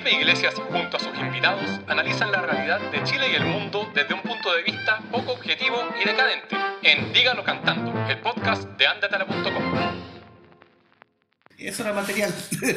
Felipe Iglesias, junto a sus invitados, analizan la realidad de Chile y el mundo desde un punto de vista poco objetivo y decadente, en Dígalo Cantando, el podcast de Andatala.com. Eso era material.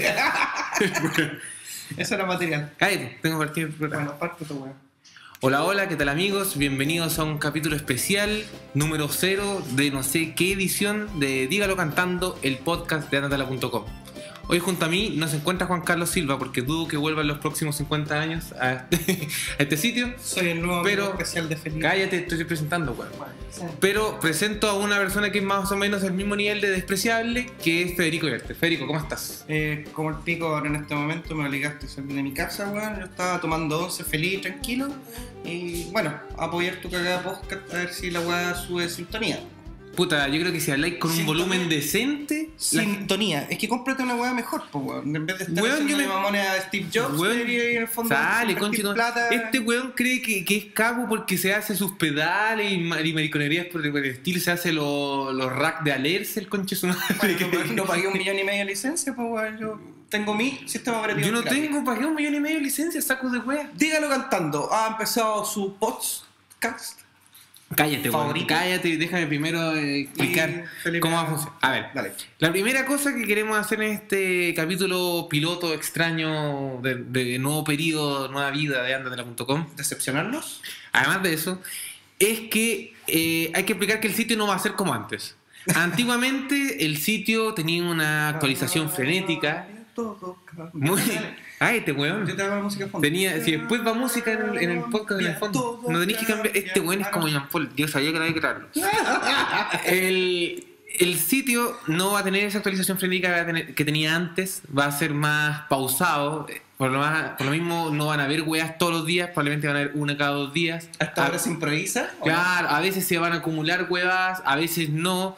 Eso era material. Cállate, tengo que partir. Bueno, parte tu weón. Hola, hola, ¿qué tal amigos? Bienvenidos a un capítulo especial, número 0 de no sé qué edición de Dígalo Cantando, el podcast de Andatala.com. Hoy junto a mí no se encuentra Juan Carlos Silva porque dudo que vuelva en los próximos 50 años a este sitio. Soy el nuevo amigo especial de Felipe. Cállate, estoy presentando, weón. Sí. Pero presento a una persona que es más o menos el mismo nivel de despreciable, que es Federico Verte. Federico, ¿cómo estás? Como el pico ahora en este momento me obligaste a salir de mi casa, weón. Yo estaba tomando 11 feliz y tranquilo. Y bueno, a apoyar tu cagada podcast a ver si la weá sube sintonía. Puta, yo creo que si habláis con un Sintonía. volumen decente... Sintonía. Es que cómprate una weá mejor, pues weón. En vez de estar Weón, haciendo yo me- mamones a Steve Jobs, Weón, debería ir en el fondo sale, invertir conchito. plata. Este weón cree que es cago porque se hace sus pedales y mariconerías por el estilo, se hace los racks de alerce, el conche su madre. Bueno, no pagué 1,5 millones de licencia, pues weón. Yo tengo mi sistema operativo. Yo no gratis. tengo, pagué 1,5 millones de licencias, sacos de wea. Dígalo Cantando. Ha empezado su podcast. Cállate, weón, Favorito. cállate, déjame primero explicar Y Felipe, cómo va a funcionar. A ver, Dale. la primera cosa que queremos hacer en este capítulo piloto extraño de nuevo periodo, nueva vida de Andatala.com, ¿Decepcionarnos? además de eso, es que hay que explicar que el sitio no va a ser como antes. Antiguamente el sitio tenía una actualización frenética. Muy... Ay, este weón. Yo te hago la música de fondo. Tenía, si después va música en el podcast en el fondo, no tenéis que cambiar. Este weón es como Jean Paul. Yo sabía que no había que traerlo. El sitio no va a tener esa actualización frenética que tenía antes. Va a ser más pausado. Por lo mismo no van a haber weas todos los días. Probablemente van a haber una cada 2 días. ¿Hasta ahora se improvisa? ¿o Claro, a veces se van a acumular huevas, a veces no,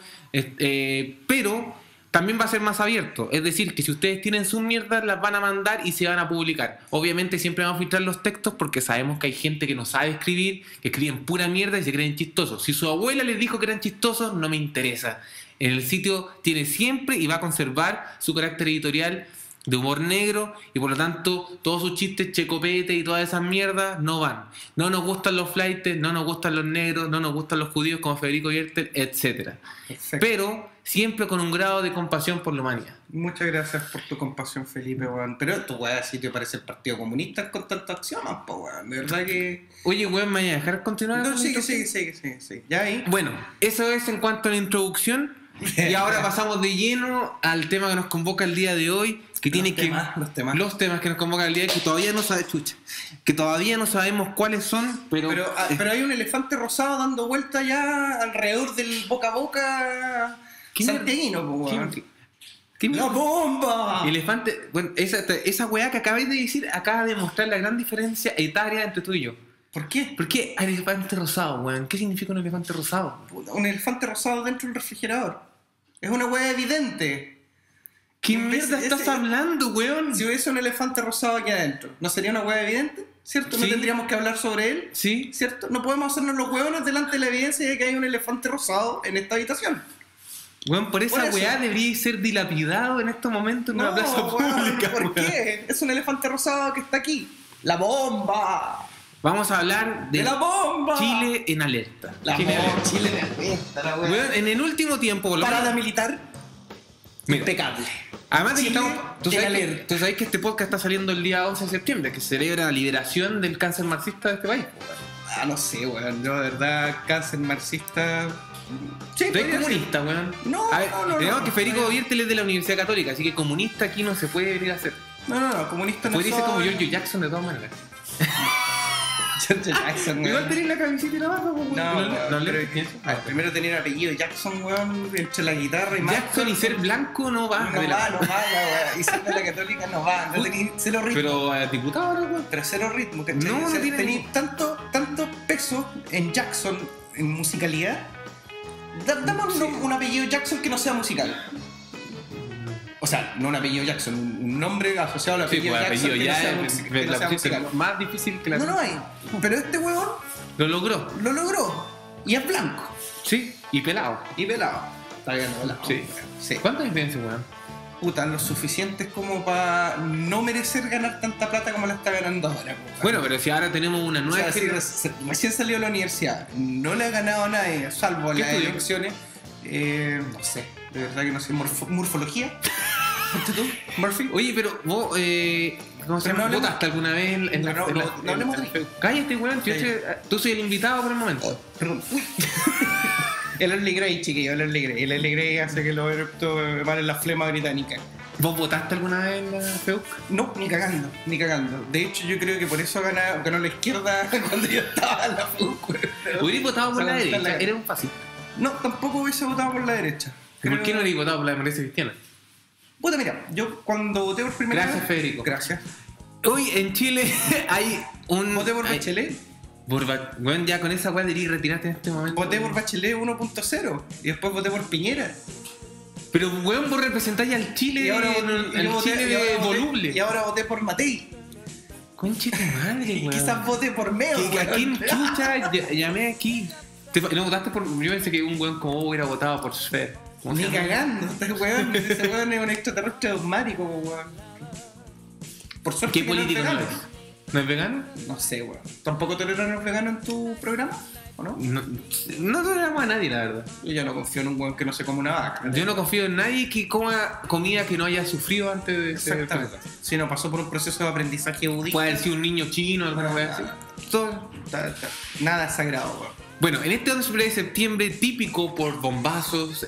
pero también va a ser más abierto. Es decir, que si ustedes tienen sus mierdas, las van a mandar y se van a publicar. Obviamente siempre vamos a filtrar los textos porque sabemos que hay gente que no sabe escribir, que escriben pura mierda y se creen chistosos. Si su abuela les dijo que eran chistosos, no me interesa. En el sitio tiene siempre y va a conservar su carácter editorial de humor negro y por lo tanto todos sus chistes checopete y todas esas mierdas no van. No nos gustan los flaites, no nos gustan los negros, no nos gustan los judíos como Federico Viertel, etc. Perfecto. Pero siempre con un grado de compasión por la humanidad. Muchas gracias por tu compasión, Felipe, weón. Pero tu weá sí te parece el Partido Comunista con tanta acción, po, weón. De verdad que... Oye, weón, ¿me voy a dejar continuar? No, con sigue. esto? Ya ahí. Bueno, eso es en cuanto a la introducción. Y ahora pasamos de lleno al tema que nos convoca el día de hoy, que tiene Los temas. los temas que nos convocan el día de hoy, que todavía no sabe chucha, que todavía no sabemos cuáles son, pero Pero hay un elefante rosado dando vuelta ya alrededor del boca a boca ¿Qué santiaguino, po, weón. ¿Qué ¡La bomba! elefante? Bueno, esa weá que acabáis de decir acaba de mostrar la gran diferencia etaria entre tú y yo. ¿Por qué? ¿Por qué elefante rosado, weón? ¿Qué significa un elefante rosado? Puta, un elefante rosado dentro del refrigerador. Es una weá evidente. ¿Qué En vez mierda de estás ese- hablando, weón? Si hubiese un elefante rosado aquí adentro, ¿no sería una weá evidente? ¿Cierto? ¿No Sí. tendríamos que hablar sobre él? Sí. ¿Cierto? No podemos hacernos los hueones delante de la evidencia de que hay un elefante rosado en esta habitación. Weón, por esa Por eso. weá debería ser dilapidado en estos momentos en una plaza weón, pública. ¿por weón. qué? Es un elefante rosado que está aquí. ¡La bomba! Vamos a hablar de ¡La bomba! Chile en alerta. La Chile en bomba. alerta. Chile de alerta, la weá. Weón, en el último tiempo, por lo Parada menos- militar. Mira, Impecable. además de que Chile estamos, tú en sabes alerta. que este podcast está saliendo el día 11 de septiembre, que celebra la liberación del cáncer marxista de este país. Ah, no sé, weón. Yo, de verdad, cáncer marxista. Sí, Tú eres podría comunista, weón. No, A ver, no, tenemos no, que Federico no. Viertel es de la Universidad Católica, así que comunista aquí no se puede venir a hacer. ser. No, comunista no Podría ser como soy. Giorgio Jackson de todas maneras. Giorgio Jackson, weón. Igual tenés la camiseta y la barba, weón. No, weón, no pero- le pienso. A ver, primero tener apellido Jackson, weón, entre la guitarra y más. Jackson y ser blanco no va. No va, la weón. Y ser de la católica no va. No tenés cero ritmo. Pero diputado, ¿no, weón? Pero cero ritmo, ¿cachai? No, O sea, no tiene- tenés tanto peso en Jackson, en musicalidad. Dame un apellido Jackson que no sea musical. O sea, no un apellido Jackson, un nombre asociado al Sí, apellido pues Jackson apellido que no ya sea, es que no la sea pusiste musical. más difícil que la. No hay. Pero este huevón Lo logró. lo logró. Y es blanco. Sí, y pelado. Y pelado. Está bien pelado. Sí. Sí. ¿Cuántas diferencias, weón? puta, lo suficientes como para no merecer ganar tanta plata como la está ganando ahora. Puta. Bueno, pero si ahora tenemos una O nueva sea, si recién salió de la universidad, no le ha ganado a nadie, salvo ¿Qué las estudió? elecciones. No sé, de verdad que no sé, morfología. ¿Ponte tú? ¿Murphy? Oye, pero vos, ¿cómo se Pero llama? no hablemos- ¿Votaste alguna vez en la... No, en la- no hablemos de en- Cállate, weón, Sí. tú soy el invitado por el momento. Perdón. Uy. El Early Grey, chiquillo, el Early Grey. El Early Grey hace que los eructos valen la flema británica. ¿Vos votaste alguna vez en la FEUC? No, ni cagando, ni cagando. De hecho, yo creo que por eso ganó la izquierda cuando yo estaba en la FUC. ¿Hubieras votado por Se la va a gustar derecha? la- Era un fácil. No, tampoco hubiese votado por la derecha. ¿Por qué no hubieras votado por la democracia cristiana? Puta, mira, yo cuando voté por primera Gracias, vez... Federico. Gracias. Hoy en Chile hay un... Voté por hay- Bachelet. Bueno, ya con esa weá deberías retirarte en este momento. Voté por Bachelet 1.0. Y después voté por Piñera. Pero, weón, vos representáis al Chile, Y ahora, al voté- Chile y ahora de voté- voluble. y ahora voté por Matei. Conche tu madre, Y weón. quizás voté por Meo. ¿A weón. quién chucha llamé aquí? ¿No votaste por...? Yo pensé que un weón como vos hubiera votado por Sfer. ¿Cómo se Ni llama? cagando, este weón. Ese weón es un extraterrestre dogmático, weón. Por suerte ¿Qué que no es político no vegano. es? ¿No es vegano? No sé, weón. ¿Tampoco toleran a los veganos en tu programa? ¿O no? No toleramos a nadie, la verdad. Yo ya no confío en un weón que no se come una vaca. Yo no confío en nadie que coma comida que no haya sufrido antes de ser... Exactamente. Si no pasó por un proceso de aprendizaje budista. Puede haber sido un niño chino o alguna weá así. Todo. Nada es sagrado, weón. Bueno, en este 11 de septiembre, típico por bombazos,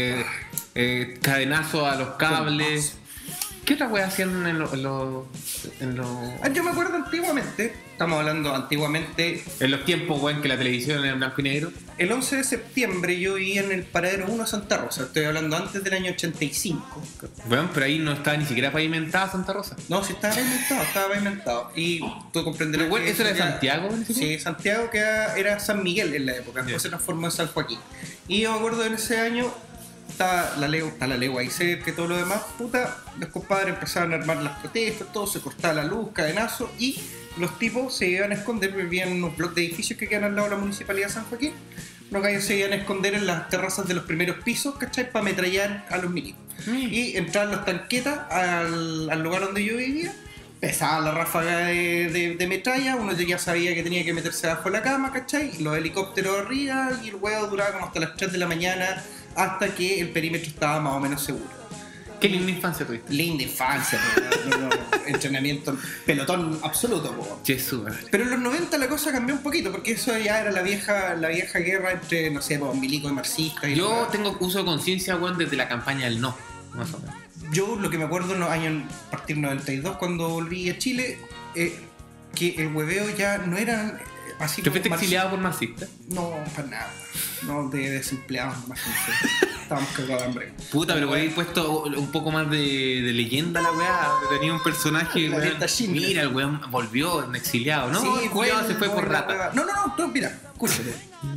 cadenazos a los cables. ¿Qué otra weá hacían en los Yo me acuerdo antiguamente, estamos hablando antiguamente, tiempos, weón, que la televisión era en blanco y negro? el 11 de septiembre yo vivía en el paradero 1 Santa Rosa. Estoy hablando antes del año 85. Weón, pero ahí no estaba ni siquiera pavimentada Santa Rosa. No, sí estaba pavimentado. Y tú comprenderás. Pero, weón, que ¿eso era de ya- Santiago? en ese Sí, tiempo? Santiago que era San Miguel en la época, después Ya. se transformó en San Joaquín. Y yo me acuerdo en ese año, está la legua ahí cerca y todo lo demás, puta, los compadres empezaban a armar las protestas, todo se cortaba la luz, cadenazo, y los tipos se iban a esconder, vivían en unos bloques de edificios que quedan al lado de la municipalidad de San Joaquín. Los gallos se iban a esconder en las terrazas de los primeros pisos, ¿cachai? Para ametrallar a los milicos. Y entraban las tanquetas al lugar donde yo vivía. Empezaba la ráfaga de metralla, uno ya sabía que tenía que meterse bajo la cama, ¿cachai? Los helicópteros arriba y el huevo duraba como hasta las 3 de la mañana hasta que el perímetro estaba más o menos seguro. Qué linda infancia tuviste. Linda infancia, no, entrenamiento, pelotón absoluto. Po. Jesús, madre. Pero en los 90 la cosa cambió un poquito porque eso ya era la vieja guerra entre, no sé, pues, milicos y marxistas. Y Yo tengo uso de conciencia, weón, desde la campaña del no, más o menos. Yo lo que me acuerdo en los años, a partir del 92, cuando volví a Chile, que el hueveo ya no era así ¿Te fuiste como exiliado por marxista? No, para nada. No, de desempleados más que sé. Estábamos cagados de hambre. Puta, pero por ahí puesto un poco más de leyenda la weá. Tenía un personaje, La weón. neta Schindler. Mira, el weón volvió en exiliado, ¿no? Sí, el culiao se fue por la rata. hueva. No, tú, mira, escúchate.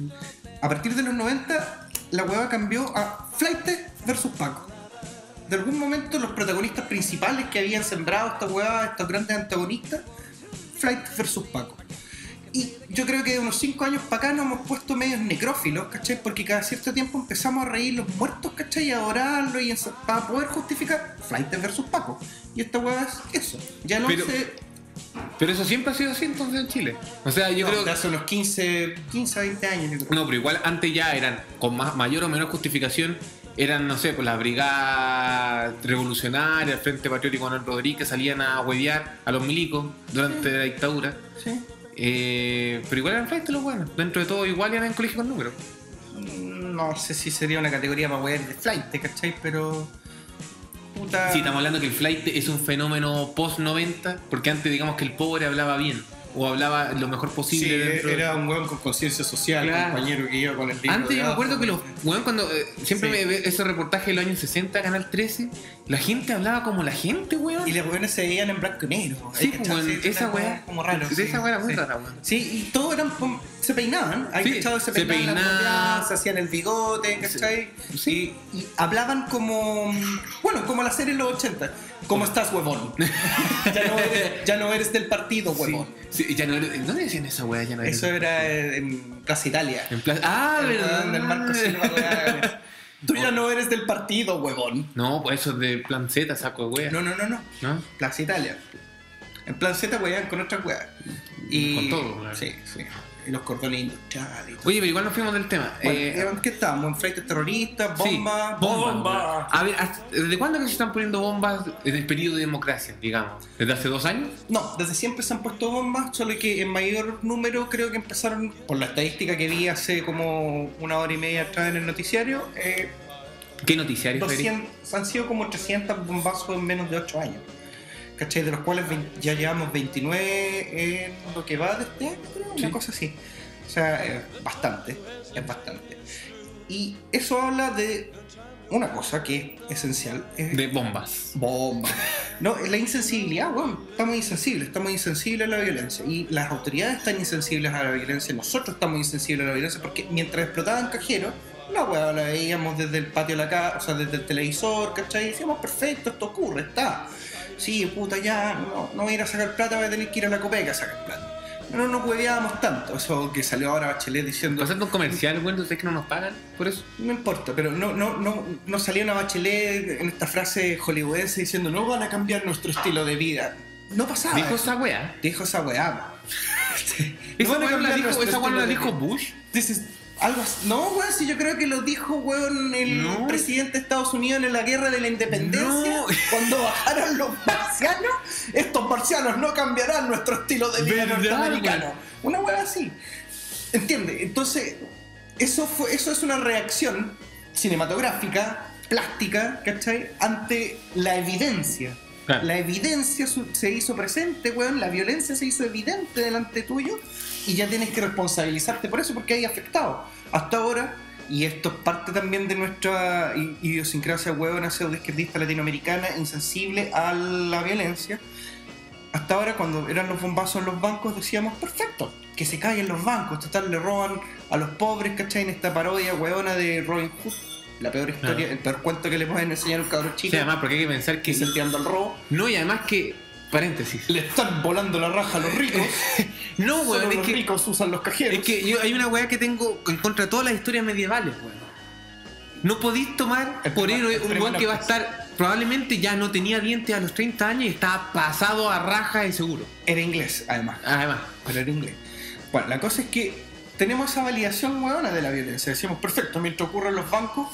A partir de los 90, la hueva cambió a Flight versus Paco. De algún momento, los protagonistas principales que habían sembrado esta hueva, estos grandes antagonistas, Flight versus Paco. Y yo creo que de unos 5 años para acá nos hemos puesto medios necrófilos, ¿cachai? Porque cada cierto tiempo empezamos a reír los muertos, ¿cachai? Y a adorarlos y para poder justificar Flight versus Paco. Y esta hueva es eso. Ya no Pero- sé. Pero eso siempre ha sido así entonces en Chile. O sea, yo No, creo de hace unos 15 a 20 años. Yo creo. No, pero igual antes ya eran, con mayor o menor justificación, eran, no sé, pues la Brigada Revolucionaria, el Frente Patriótico Manuel Rodríguez, salían a huevear a los milicos durante la dictadura. Sí. Pero igual eran flight los buenos. Dentro de todo, igual eran en colegio con números. No sé si sería una categoría para poder de flight, ¿cachai? Pero. Puta. Sí, estamos hablando que el flight es un fenómeno post-90, porque antes, digamos que el pobre hablaba bien, o hablaba lo mejor Sí, posible dentro de- era un weón con conciencia social, Claro. compañero que iba con el libro. Antes yo me debajo. acuerdo que los weón cuando siempre Sí. me ve esos reportajes de los años 60, Canal 13, la gente hablaba como la gente, weón. Y los weones se veían en blanco y negro. Sí, ¿cachai? pues, weón, Sí, esa era weá. como raro. De esa weá era muy sí. rara, weón. Sí, y todos eran. Se peinaban. Hay Sí, cachado, se se peinaban. peinaban. Se hacían el bigote, ¿cachai? Sí. Y hablaban como. Bueno, como la serie en los 80. ¿Cómo estás, huevón? ya no eres del partido, huevón. Sí, ya no, ¿dónde decían esa weá? Ya no Eso era en Plaza Italia. En Plaza. Ah, verdad. Del Marco Silva, weá. Tú ya no eres del partido, huevón. No, pues eso es de Plan Z, saco de wea. No. ¿No? Plaza Italia. En Plan Z huevean con otras weas. Con todo, claro. Sí. Y los cordones industriales y todo. Oye, pero igual nos fuimos del tema. Bueno, ¿qué estábamos? ¿En freites terroristas? ¿Bombas? Sí, bombas. A ver, ¿desde cuándo que se están poniendo bombas en el periodo de democracia, digamos? ¿Desde hace 2 años? No, desde siempre se han puesto bombas, solo que en mayor número creo que empezaron, por la estadística que vi hace como 1 hora y media atrás en el noticiario, ¿Qué noticiario, 200, han sido como 300 bombazos en menos de 8 años. ¿Cachai? De los cuales ya llevamos 29 en lo que va de este año, creo, una cosa así. O sea, es bastante. Y eso habla de una cosa que es esencial. De bombas. Bomba. No, la insensibilidad, bueno, estamos insensibles a la violencia. Y las autoridades están insensibles a la violencia, nosotros estamos insensibles a la violencia, porque mientras explotaban cajeros, la hueá la veíamos desde el patio de la casa, o sea, desde el televisor, ¿cachai? Y decíamos, perfecto, esto ocurre, está. Sí, puta, ya, no voy a ir a sacar plata, voy a tener que ir a la Copeca a sacar plata. No nos hueveábamos tanto, eso que salió ahora Bachelet diciendo... ¿Pasando un comercial, güey? ¿Ustedes que no nos pagan por eso? No importa, pero no salió una Bachelet en esta frase hollywoodense diciendo no van a cambiar nuestro estilo de vida. No pasaba. ¿Dijo esa weá? Dijo esa weá. ¿Esa weá la dijo Bush? Dices, algo así. No, weón, si yo creo que lo dijo, weón, el presidente de Estados Unidos en la guerra de la independencia. No. Cuando bajaron los marcianos, estos marcianos no cambiarán nuestro estilo de vida norteamericano. Una weá así. ¿Entiendes? Entonces, eso es una reacción cinematográfica, plástica, ¿cachai? Ante la evidencia. Claro. La evidencia se hizo presente, weón, la violencia se hizo evidente delante tuyo y ya tienes que responsabilizarte por eso porque hay afectado. Hasta ahora, y esto es parte también de nuestra idiosincrasia huevona pseudoizquierdista latinoamericana, insensible a la violencia, hasta ahora cuando eran los bombazos en los bancos decíamos, perfecto, que se callen los bancos, total le roban a los pobres, ¿cachai? En esta parodia huevona de Robin Hood. La peor historia, el peor cuento que le pueden enseñar a un cabrón chico. Sí, además, porque hay que pensar que... Incendiando el robo. No, y además que... Paréntesis. Le están volando la raja a los ricos. No, weón, es los que... los ricos usan los cajeros. Es que hay una weá que tengo en contra de todas las historias medievales, weón. No podís tomar por héroe un weón que va a estar... Probablemente ya no tenía dientes a los 30 años y estaba pasado a raja de seguro. Era inglés, además. Pero era inglés. Bueno, la cosa es que... tenemos esa validación huevona de la violencia. Decimos, perfecto, mientras ocurre en los bancos,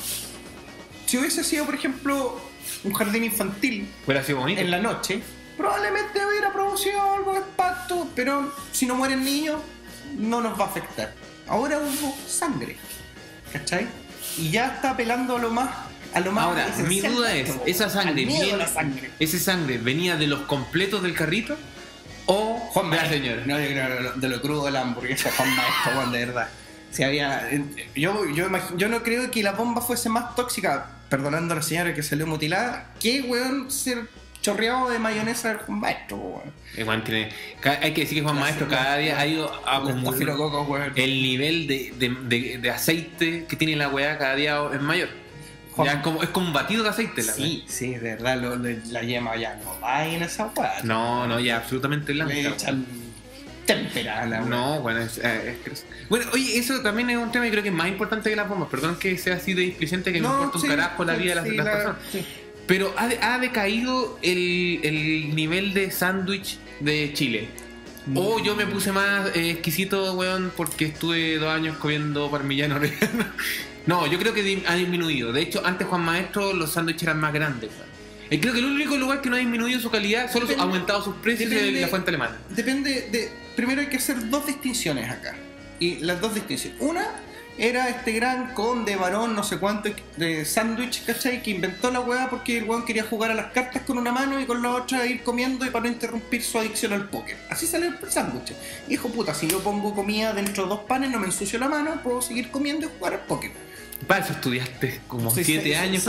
si hubiese sido, por ejemplo, un jardín infantil hubiera sido bonito. En la noche, probablemente hubiera producido algo de impacto, pero si no mueren niños, no nos va a afectar. Ahora hubo sangre, ¿cachai? Y ya está apelando a lo más. Ahora, mi duda es, ¿esa sangre esa sangre venía de los completos del carrito? O Juan Maestro, señor. No, yo creo de lo crudo de la hamburguesa Juan Maestro, Juan, de verdad. Si había, yo no creo que la bomba fuese más tóxica, perdonando a la señora que salió mutilada, que weón ser chorreado de mayonesa del Juan Maestro, weón. Hay que decir que Juan Maestro cada día ha ido acumulando el nivel de aceite que tiene la weá cada día es mayor. Ya es como un batido de aceite la sí, de verdad, la yema ya no va en esa weá. No, ya absolutamente blanca. Le echan témpera a la weá. No, bueno, bueno, oye, eso también es un tema que creo que es más importante que las bombas. Perdón que sea así de displicente, que no importa un carajo la vida de las personas. Sí. Pero ha decaído el nivel de sándwich de Chile. O yo me puse más exquisito, weón, porque estuve 2 años comiendo parmigiano reggiano. No, yo creo que ha disminuido. De hecho, antes Juan Maestro los sándwiches eran más grandes. Creo que el único lugar que no ha disminuido su calidad, solo ha aumentado sus precios es la fuente alemana. Depende de... Primero hay que hacer 2 distinciones acá. Y las 2 distinciones. Una era este gran conde, varón, no sé cuánto, de sándwich, ¿cachai? Que inventó la weá porque el weón quería jugar a las cartas con una mano y con la otra ir comiendo y para no interrumpir su adicción al póker. Así salió el sándwich. Y dijo, puta, si yo pongo comida dentro de 2 panes, no me ensucio la mano, puedo seguir comiendo y jugar al póker. Para eso estudiaste como 7 años.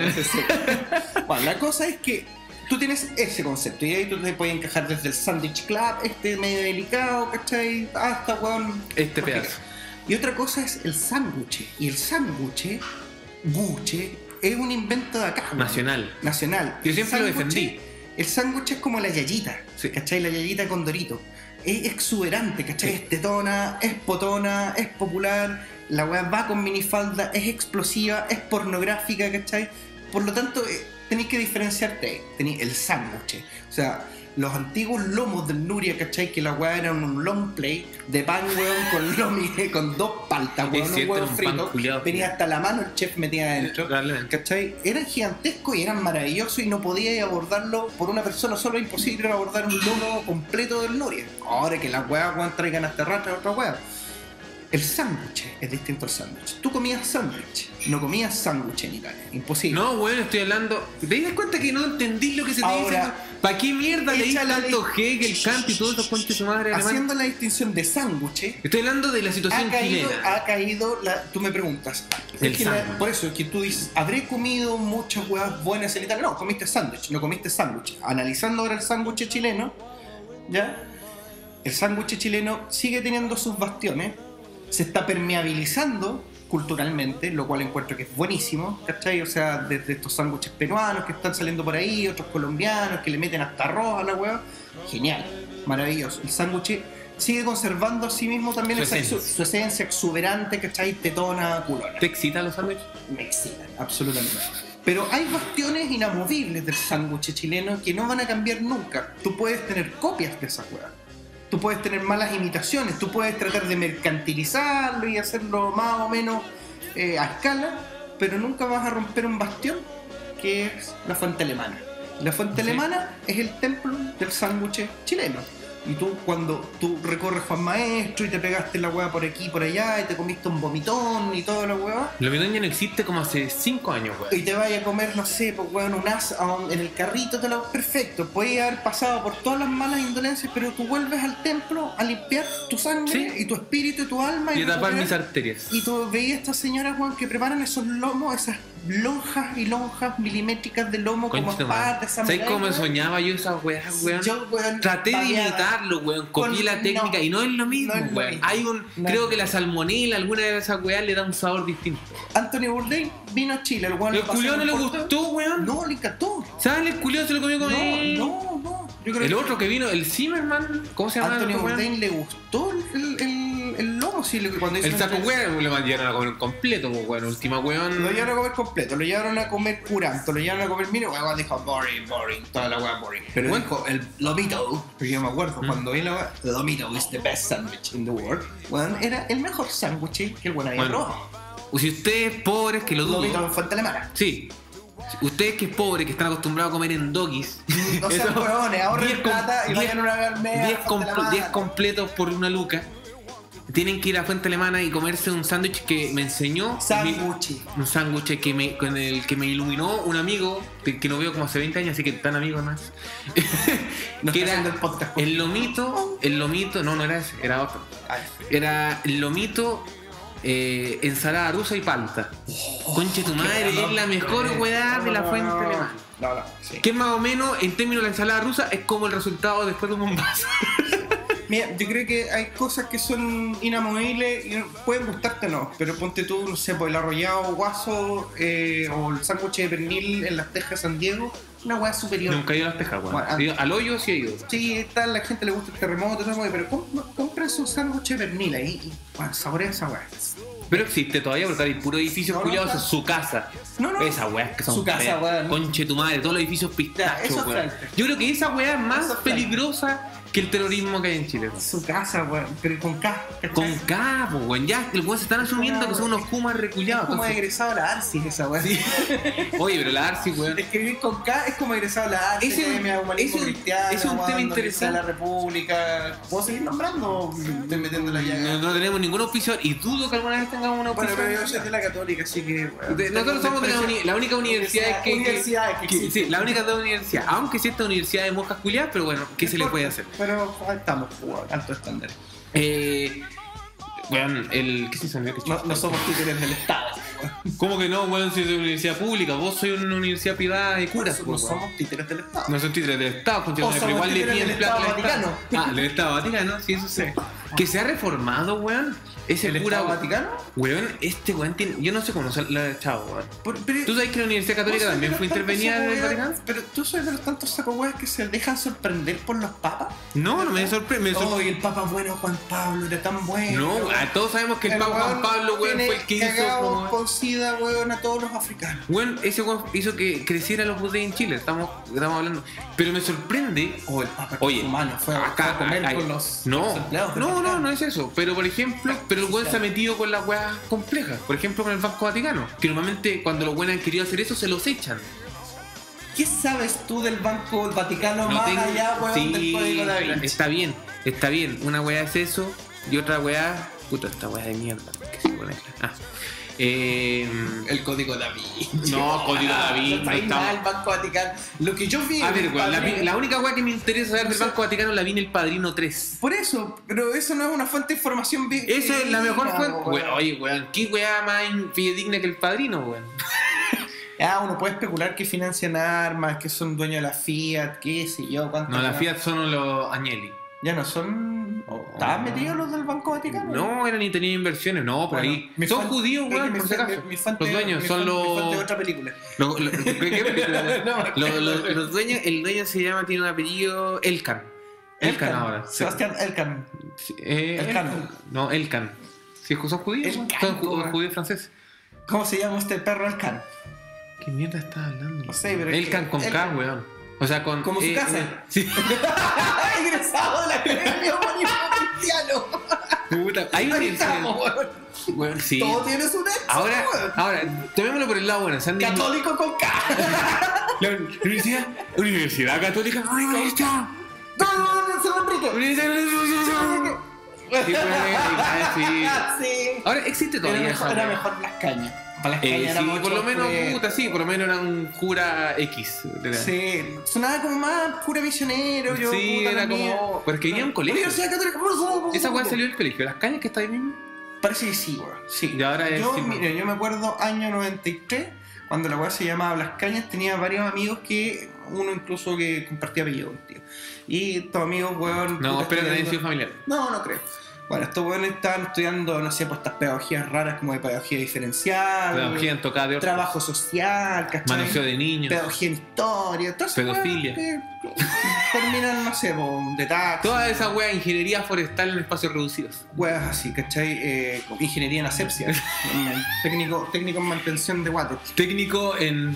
Bueno, la cosa es que tú tienes ese concepto y ahí tú te puedes encajar desde el Sandwich Club, medio delicado, ¿cachai? Hasta weón. Pedazo. Y otra cosa es el sándwich. Y el sándwich, guche, es un invento de acá. Nacional. Yo siempre lo defendí. el sándwich es como la yayita, Sí. ¿cachai? La yayita con Dorito. Es exuberante, ¿cachai? Sí. Es tetona, es potona, es popular, la weá va con minifalda, es explosiva, es pornográfica, ¿cachai? Por lo tanto, tenéis que diferenciarte. Tenéis el sándwich. O sea, los antiguos lomos del Nuria, ¿cachai? Que la weá era un long play de pan, weón, con 2 paltas, Es weón, un cierto, huevo era un pan frito. culiao, Venía hasta la mano el chef metida adentro. Probablemente. ¿Cachai? Eran gigantescos y eran maravillosos y no podías abordarlo por una persona solo, es imposible abordar un lomo completo del Nuria. Ahora que las weas traigan hasta rata otra wea. El sándwich es distinto al sándwich. Tú comías sándwich, no comías sándwich en Italia. Imposible. No, bueno, estoy hablando. ¿Te das cuenta que no entendí lo que se te Ahora, dice? ¿Para qué mierda leí échale tanto Hegel, Kant y todos esos conches de su madre alemán? Haciendo la distinción de sándwich, Estoy hablando de la situación chilena. ha caído tú me preguntas. El Es que sándwich. por eso es que tú dices, ¿habré comido muchas huevas buenas en Italia? No, comiste sándwich, no comiste sándwich. Analizando ahora el sándwich chileno, ¿ya? El sándwich chileno sigue teniendo sus bastiones, se está permeabilizando culturalmente, lo cual encuentro que es buenísimo, ¿cachai? O sea, desde estos sándwiches peruanos que están saliendo por ahí, otros colombianos que le meten hasta arroz a la hueva. Genial, maravilloso. El sándwich sigue conservando a sí mismo también su esencia exuberante, ¿cachai? Tetona, culona. ¿Te excitan los sándwiches? Me excitan, absolutamente. Pero hay bastiones inamovibles del sándwich chileno que no van a cambiar nunca. Tú puedes tener copias de esa hueá. Tú puedes tener malas imitaciones, tú puedes tratar de mercantilizarlo y hacerlo más o menos a escala, pero nunca vas a romper un bastión que es la fuente alemana. La fuente alemana es el templo del sándwich chileno. Y tú, cuando tú recorres Juan Maestro y te pegaste la hueá por aquí y por allá y te comiste un vomitón y toda la hueá, Lo ya no existe como hace 5 años, weón. y te vayas a comer, no sé, pues weón, un as en el carrito, perfecto. Puedes haber pasado por todas las malas indolencias, pero tú vuelves al templo a limpiar tu sangre Sí. y tu espíritu y tu alma. Y a tapar recuperar. mis arterias. Y tú veías a estas señoras, weón, que preparan esos lomos, esas lonjas y lonjas milimétricas de lomo como Concha tu madre. espada de samurái. ¿Sabes cómo weón? soñaba yo esas weas, weón? Yo, weón, Traté de babeaba. imitarlo, weón. Copié la técnica y no es lo mismo, no es lo weón. mismo. Hay un. No creo es- que la salmonela, alguna de esas weas le da un sabor distinto. Anthony Bourdain vino a Chile, el weón. ¿El lo pasó culiao no le por- gustó, weón? No, le encantó. ¿Sabes? El culiao se lo comió con él. No. Yo creo El que otro que vino, el Zimmerman, ¿cómo se llama? Anthony el otro weón? Bourdain le gustó el lomo, sí, cuando hizo El una saco entrevista. weón, le mandaron a comer completo, pues, weón. Última weón. Lo llevaron a comer completo, lo llevaron a comer curanto, lo llevaron a comer mino, weón dijo boring, toda la weá boring. Pero Bueno. dijo el lomito, porque yo me acuerdo cuando vi la weá, the lomito is the best sandwich in the world. Weón, era el mejor sándwich que el weón había Bueno, probado. o si ustedes pobres, que lo Lomito dudo. en fuente alemana. Sí. Ustedes que es pobre, que están acostumbrados a comer en doggies. No sean eso- huevones, ahorren 10 plata y com- vayan a una galmea. 10 completos por una luca. Tienen que ir a Fuente Alemana y comerse un sándwich que me enseñó. Sándwich. Un sándwich con el que me iluminó un amigo que no veo como hace 20 años, así que tan amigo más. No que está era haciendo el podcast. el lomito, no era ese, era otro. Ay, Era el lomito, ensalada rusa y palta. Conche tu madre, es la mejor weá de la Fuente Alemana. No, sí. Que más o menos, en términos de la ensalada rusa, es como el resultado después de un bombazo. Mira, yo creo que hay cosas que son inamovibles y pueden gustarte o no, pero ponte tú, no sé, por el arrollado guaso o el sándwich de pernil en las Tejas de San Diego, una weá superior. Nunca he ido a las Tejas, weón. Bueno, Sí, al hoyo sí he ido. Sí, está, la gente le gusta el terremoto, todo, pero compren su sándwich de pernil ahí y bueno, saborea esa weá. Pero existe todavía porque hay puro edificios No, culiados, no, es su casa. No. Esas weas que son Su casa, feas. weón. Conche tu madre, todos los edificios Ya, pistachos, eso es weón. frente. Yo creo que esa wea es más Eso es frente. peligrosa que el terrorismo que hay en Chile. weón. Su casa, weón, pero con K. Con capo, weón. Ya, el weón se están asumiendo que son unos kumas Es recullados. como entonces- egresado a la ARSI esa weá. Sí. Oye, pero la Arsi, weón. Escribir con K es como egresado a la ARSI, Ese es un- Academia de Humanismo ese es un- Cristiano, ese es un tema weón, interesante. Universidad de la República. ¿Puedo seguir nombrando? Estoy metiendo la llaga. No tenemos ningún auspiciador y dudo que alguna vez tengamos una Bueno, auspiciador. pero yo soy de la Católica, así que. weón, Nosotros somos de la única universidad que Universidades que existen. sí, la única de universidad. Aunque sí esta universidad de monjas culiadas, pero bueno, ¿qué se le puede hacer? Pero ahí estamos, weón, alto estándar. Bueno, ¿qué se sabe? No somos títeres del Estado. weón. ¿Cómo que no, weón? Si es de universidad pública, vos sois una universidad privada de curas. No pues, weón. somos títeres del Estado. No son títeres del Estado, O pero somos igual le títeres piden del plata Estado al Estado. Vaticano. Ah, del Estado Vaticano, sí, eso sí. Que se ha reformado, weón. Ese ¿El cura, Estado Vaticano? weón, este weón tiene. Yo no sé cómo lo ha echado, weón. Pero- ¿Tú sabes que la Universidad Católica ¿Vos también sos fue de los tantos intervenida del saco Vaticano? hueas? Pero tú sois de los tantos saco hueas que se dejan sorprender por los papas. No, no me sorprende. Oh, y el papa bueno Juan Pablo era tan bueno. No, todos sabemos que el Papa Juan weón Pablo, weón, tiene fue el que hizo. cagado como- con sida, weón, a todos los africanos. Weón, ese weón hizo que creciera los budes en Chile, estamos hablando. Pero me sorprende. O el papa Oye, humano fue acá a comer hay- con los no, empleados del no, Vaticano. no es eso. Pero por ejemplo, pero el weón se ha metido con las weas complejas. Por ejemplo, con el Banco Vaticano. Que normalmente cuando los weones han querido hacer eso, se los echan. ¿Qué sabes tú del Banco Vaticano No más tengo- allá, weón, sí, del Código Da Vinci? está bien. Una weá es eso y otra weá. Puta, esta weá de mierda. ¿Qué se pone acá? El Código Da Vinci. No, Código Da Vinci, No trae estamos- nada el Banco Vaticano. Lo que yo vi. A ver, el weón, padrino- la única weá que me interesa saber del Banco Vaticano la vi en El Padrino 3. Por eso, pero eso no es una fuente de información bien. Esa es la mejor fuente. weón. Weón, oye, weón, ¿qué weá más fidedigna que El Padrino, weón? Uno puede especular que financian armas, que son dueños de la Fiat, qué sé yo, cuántas. No, la Fiat son los Agnelli. Ya no son. ¿Estaban metidos los del Banco Vaticano? No, eran ni tenían inversiones, no, por Bueno, ahí. mi Son fan- judíos, es que weón, mi por si fan- acaso. mi fan Los de- dueños mi son fan- mi fan de los. otra película. ¿Qué película? No, Los dueños, el dueño se llama, tiene un apellido Elkan. Elkan ahora. Sebastián Elkan. Sí, Elkan. No, Elkan. Sí, son judíos. Elkan, Son weón. judíos franceses. ¿Cómo se llama este perro Elkan? ¿Qué mierda estás hablando? No sé, pero es Elkan que- con K, Elkan. weón. O sea, con. Como su casa. Sí. Egresado de la Academia Humanista Cristiano. Puta, hay una Ahí universidad. estamos, weón. Weón, sí. Todo tiene su nexo, Ahora, weón. tomémoslo por el lado bueno. Se han Católico con K. La Universidad Católica. ¡Ay, ahí está! No, San Enrique. Sí, sí. Sí. Ahora existe todavía esa Era weá. mejor Las Cañas. Para Las Cañas era Sí, mucho por lo menos, más puta, sí, por lo menos era un cura X. Sí, sonaba como más pura misionero. Yo, Sí, puta, era la mía. como. Porque iría a un colegio. Universidad Católica. Esa weá salió del colegio. Las cañas que está ahí mismo. Parece que sí, weón. Sí. Y ahora es yo, sí, mira, yo me acuerdo año 93, cuando la weá se llamaba Las Cañas, tenía varios amigos que, uno incluso que compartía apellido, tío. Y estos amigos, weón. No, puta, espera, estudiando- nadie sido familiar. No creo. Bueno, estos weones estaban estudiando, no sé, pues estas pedagogías raras como de pedagogía diferencial, Pedagogía en tocada de orto. trabajo social, ¿cachai? Manoseo de niños. Pedagogía en historia, todo eso. Pedofilia. Terminan, no sé, po, de taxi. Toda esa wea, ingeniería forestal en espacios reducidos. Weas así, ¿cachai? Ingeniería en asepsia. técnico en mantención de water. Técnico en.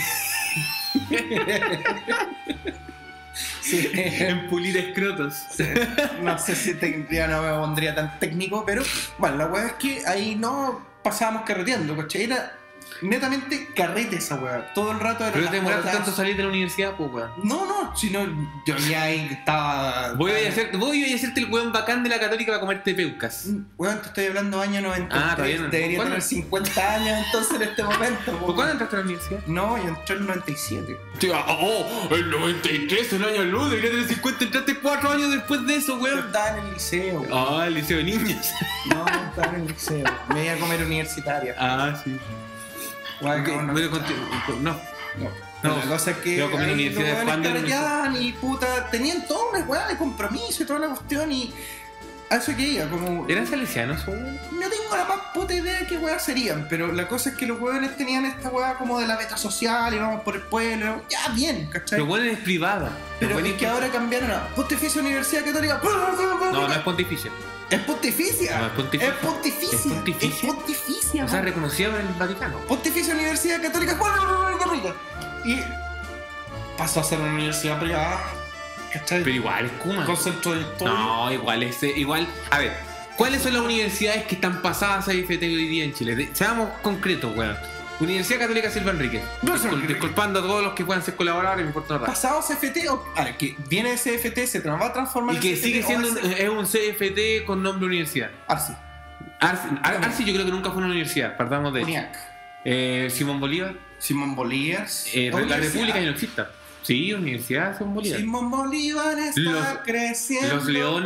Sí. en pulir escrotos. No sé si ya no me pondría tan técnico, pero bueno, la wea es que ahí no pasábamos carreteando, ¿cachai? Era netamente carrete esa wea. Todo el rato era. Pero las te demoraste botas. tanto salir de la universidad, pues weón. No, sino yo ya ahí estaba. Voy a hacerte el weón bacán de la católica para comerte peucas. Weón, te estoy hablando año 93. Ah, todavía no. Debería ¿Cuándo? tener 50 años entonces en este momento. ¿Por cuándo entraste a la universidad? No, yo entré en el 97. El 93, un año luz, debería tener 50, entraste 4 años después de eso, Yo weón. estaba en el liceo. Weón. Ah, el liceo de niños. No, estaba en el liceo. Me iba a comer universitaria. Ah, sí. Weón, Ok, no, bueno, no. No, la cosa es que yo comí en la ahí universidad los weones cuando- carreteaban y puta, tenían toda una weá de compromiso y toda la cuestión y a eso que iba, como ¿Eran salesianos, weón? no tengo la más puta idea de qué weá serían, pero la cosa es que los weones tenían esta weá como de la beta social y vamos por el pueblo, ya bien, ¿cachai? Pero bueno, es privada. Pero Los es buenos- que ahora cambiaron a Pontificia Universidad Católica. No, no es pontificia. Es pontificia. No, es pontificia. Es pontificia. ¿Es pontificia? Es pontificia, O sea, man. reconocida por el Vaticano. Pontificia Universidad Católica y pasó a ser una universidad privada, ¿cachai? Pero igual es Kuma. Con centro de historia. No, igual es. Igual. A ver, ¿cuáles son las universidades que están pasadas a IFT hoy día en Chile? Seamos concretos, weón. Universidad Católica Silva Enríquez. Disculpando a todos los que puedan ser colaboradores, me importa nada. Pasado CFT, ahora que viene ese CFT, se va a transformar Y en que CFT, sigue o siendo ese- es un CFT con nombre universidad. Arci. Arci yo creo que nunca fue una universidad, partamos de Uniac. Simón Bolívar. Simón Bolívar. La República ya no existe. Sí, Universidad Simón Bolívar. Simón Bolívar está creciendo. Los Leones.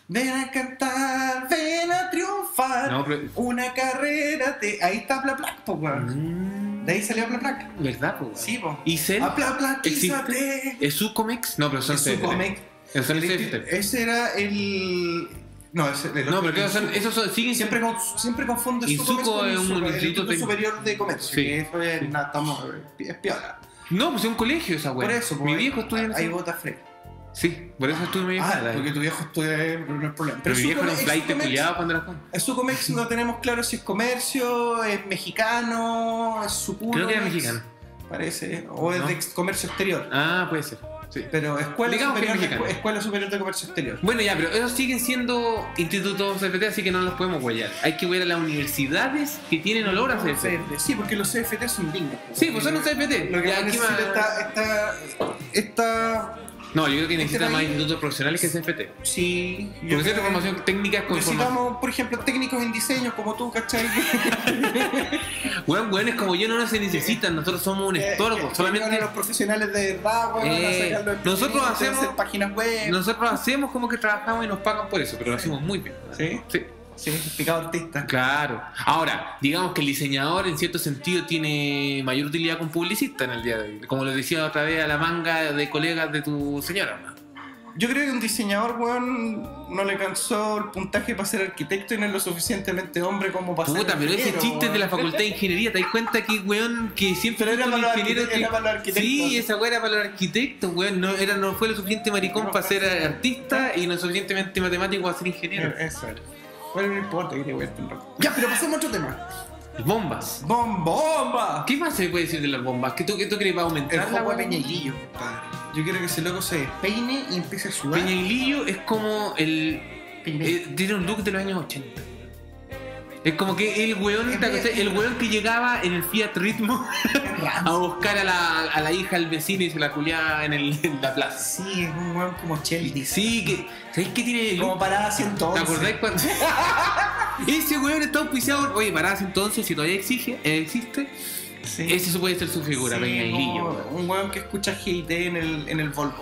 Ven a cantar, ven a triunfar. No, pero- Una carrera te. Ahí está Bla Bla, po, weón. De ahí salió Bla Bla. ¿Verdad, po? Sí, po. ¿Y Cell? A Bla Bla, ¿Existe? quízate. ¿Es Sucomex? No, pero son Es su cómic. Son el CFT. Ese era el. No, ese el No, otro. pero esos son, siguen Siempre, siempre confundo Y Sucomex Suco con es el un Suco, el instituto Instituto de- Superior de Comercio. Sí. Que eso es, nada, estamos, es piola. No, pues es un colegio esa weá. Por eso, Mi pues, viejo estudia en ahí ese- vota Frey. Sí, por eso estuve medio Ah, porque tu viejo estudia, no es problema. Pero mi viejo era un Sucomex- flight culiado cuando era joven. En Sucomex no tenemos claro si es comercio, es mexicano, es Suculo. Creo que era mexicano. Parece, o es ¿No? de comercio exterior. Ah, puede ser. Sí. Pero Digamos que es mexicano. Escuela Superior de Comercio Exterior. Bueno, ya, pero esos siguen siendo institutos CFT, así que no los podemos huellar. Hay que ver a las universidades que tienen olor a CFT. Sí, porque los CFT son dignos. Sí, pues son un CFT. Lo que Ya, más aquí necesita esta. No, yo creo que necesitan más país- institutos profesionales que CFT. Sí. yo Porque cierta creo que formación técnica con formación. necesitamos, por ejemplo, técnicos en diseño como tú, ¿cachai? Weón, es como yo no se necesitan, nosotros somos un estorbo. Que Solamente los profesionales de verdad, weón, a sacarlo en nosotros internet, hacemos- hacer páginas web. nosotros hacemos como que trabajamos y nos pagan por eso, pero lo hacemos muy bien. ¿Sí? Sí. Sí, picado artista. Claro. Ahora, digamos que el diseñador en cierto sentido tiene mayor utilidad que un publicista en el día de hoy. Como lo decía otra vez a la manga de colegas de tu señora, ¿no? Yo creo que un diseñador, weón, no le alcanzó el puntaje para ser arquitecto y no es lo suficientemente hombre como para ser Puta, pero ese ingeniero, chiste es de la weón. facultad de ingeniería, ¿te das cuenta que, weón, que siempre Pero era fuiste un para los ingeniero arquitectos, era para los arquitectos. Sí, esa weá era para los arquitectos, weón. No fue lo suficiente maricón para ser artista y no suficientemente matemático para ser ingeniero. Eso era. Bueno, no importa, que te voy a estar loco. Ya, pero pasemos a otro tema. Bombas. ¡Bomba! ¿Qué más se puede decir de las bombas? ¿Qué tú crees va a El aumentar la juego de weá? Peñailillo, compadre. Yo quiero que ese loco se despeine y empiece a sudar. Peñailillo es como el. Tiene un look de los años 80. Es como que el weón, Es ¿te bien- acordás? El weón que llegaba en el Fiat Ritmo a buscar a la hija del vecino y se la culiaba en la plaza. Sí, es un weón como Chelsea. Sí, que. ¿Sabes qué tiene el Como look? parada ¿Te 111. acordás cuando.? Ese weón está auspiciado. Oye, parás entonces, si todavía existe. Sí. Ese puede ser su figura, Sí, Peñailillo. como weón. un weón que escucha GIT en el Volvo.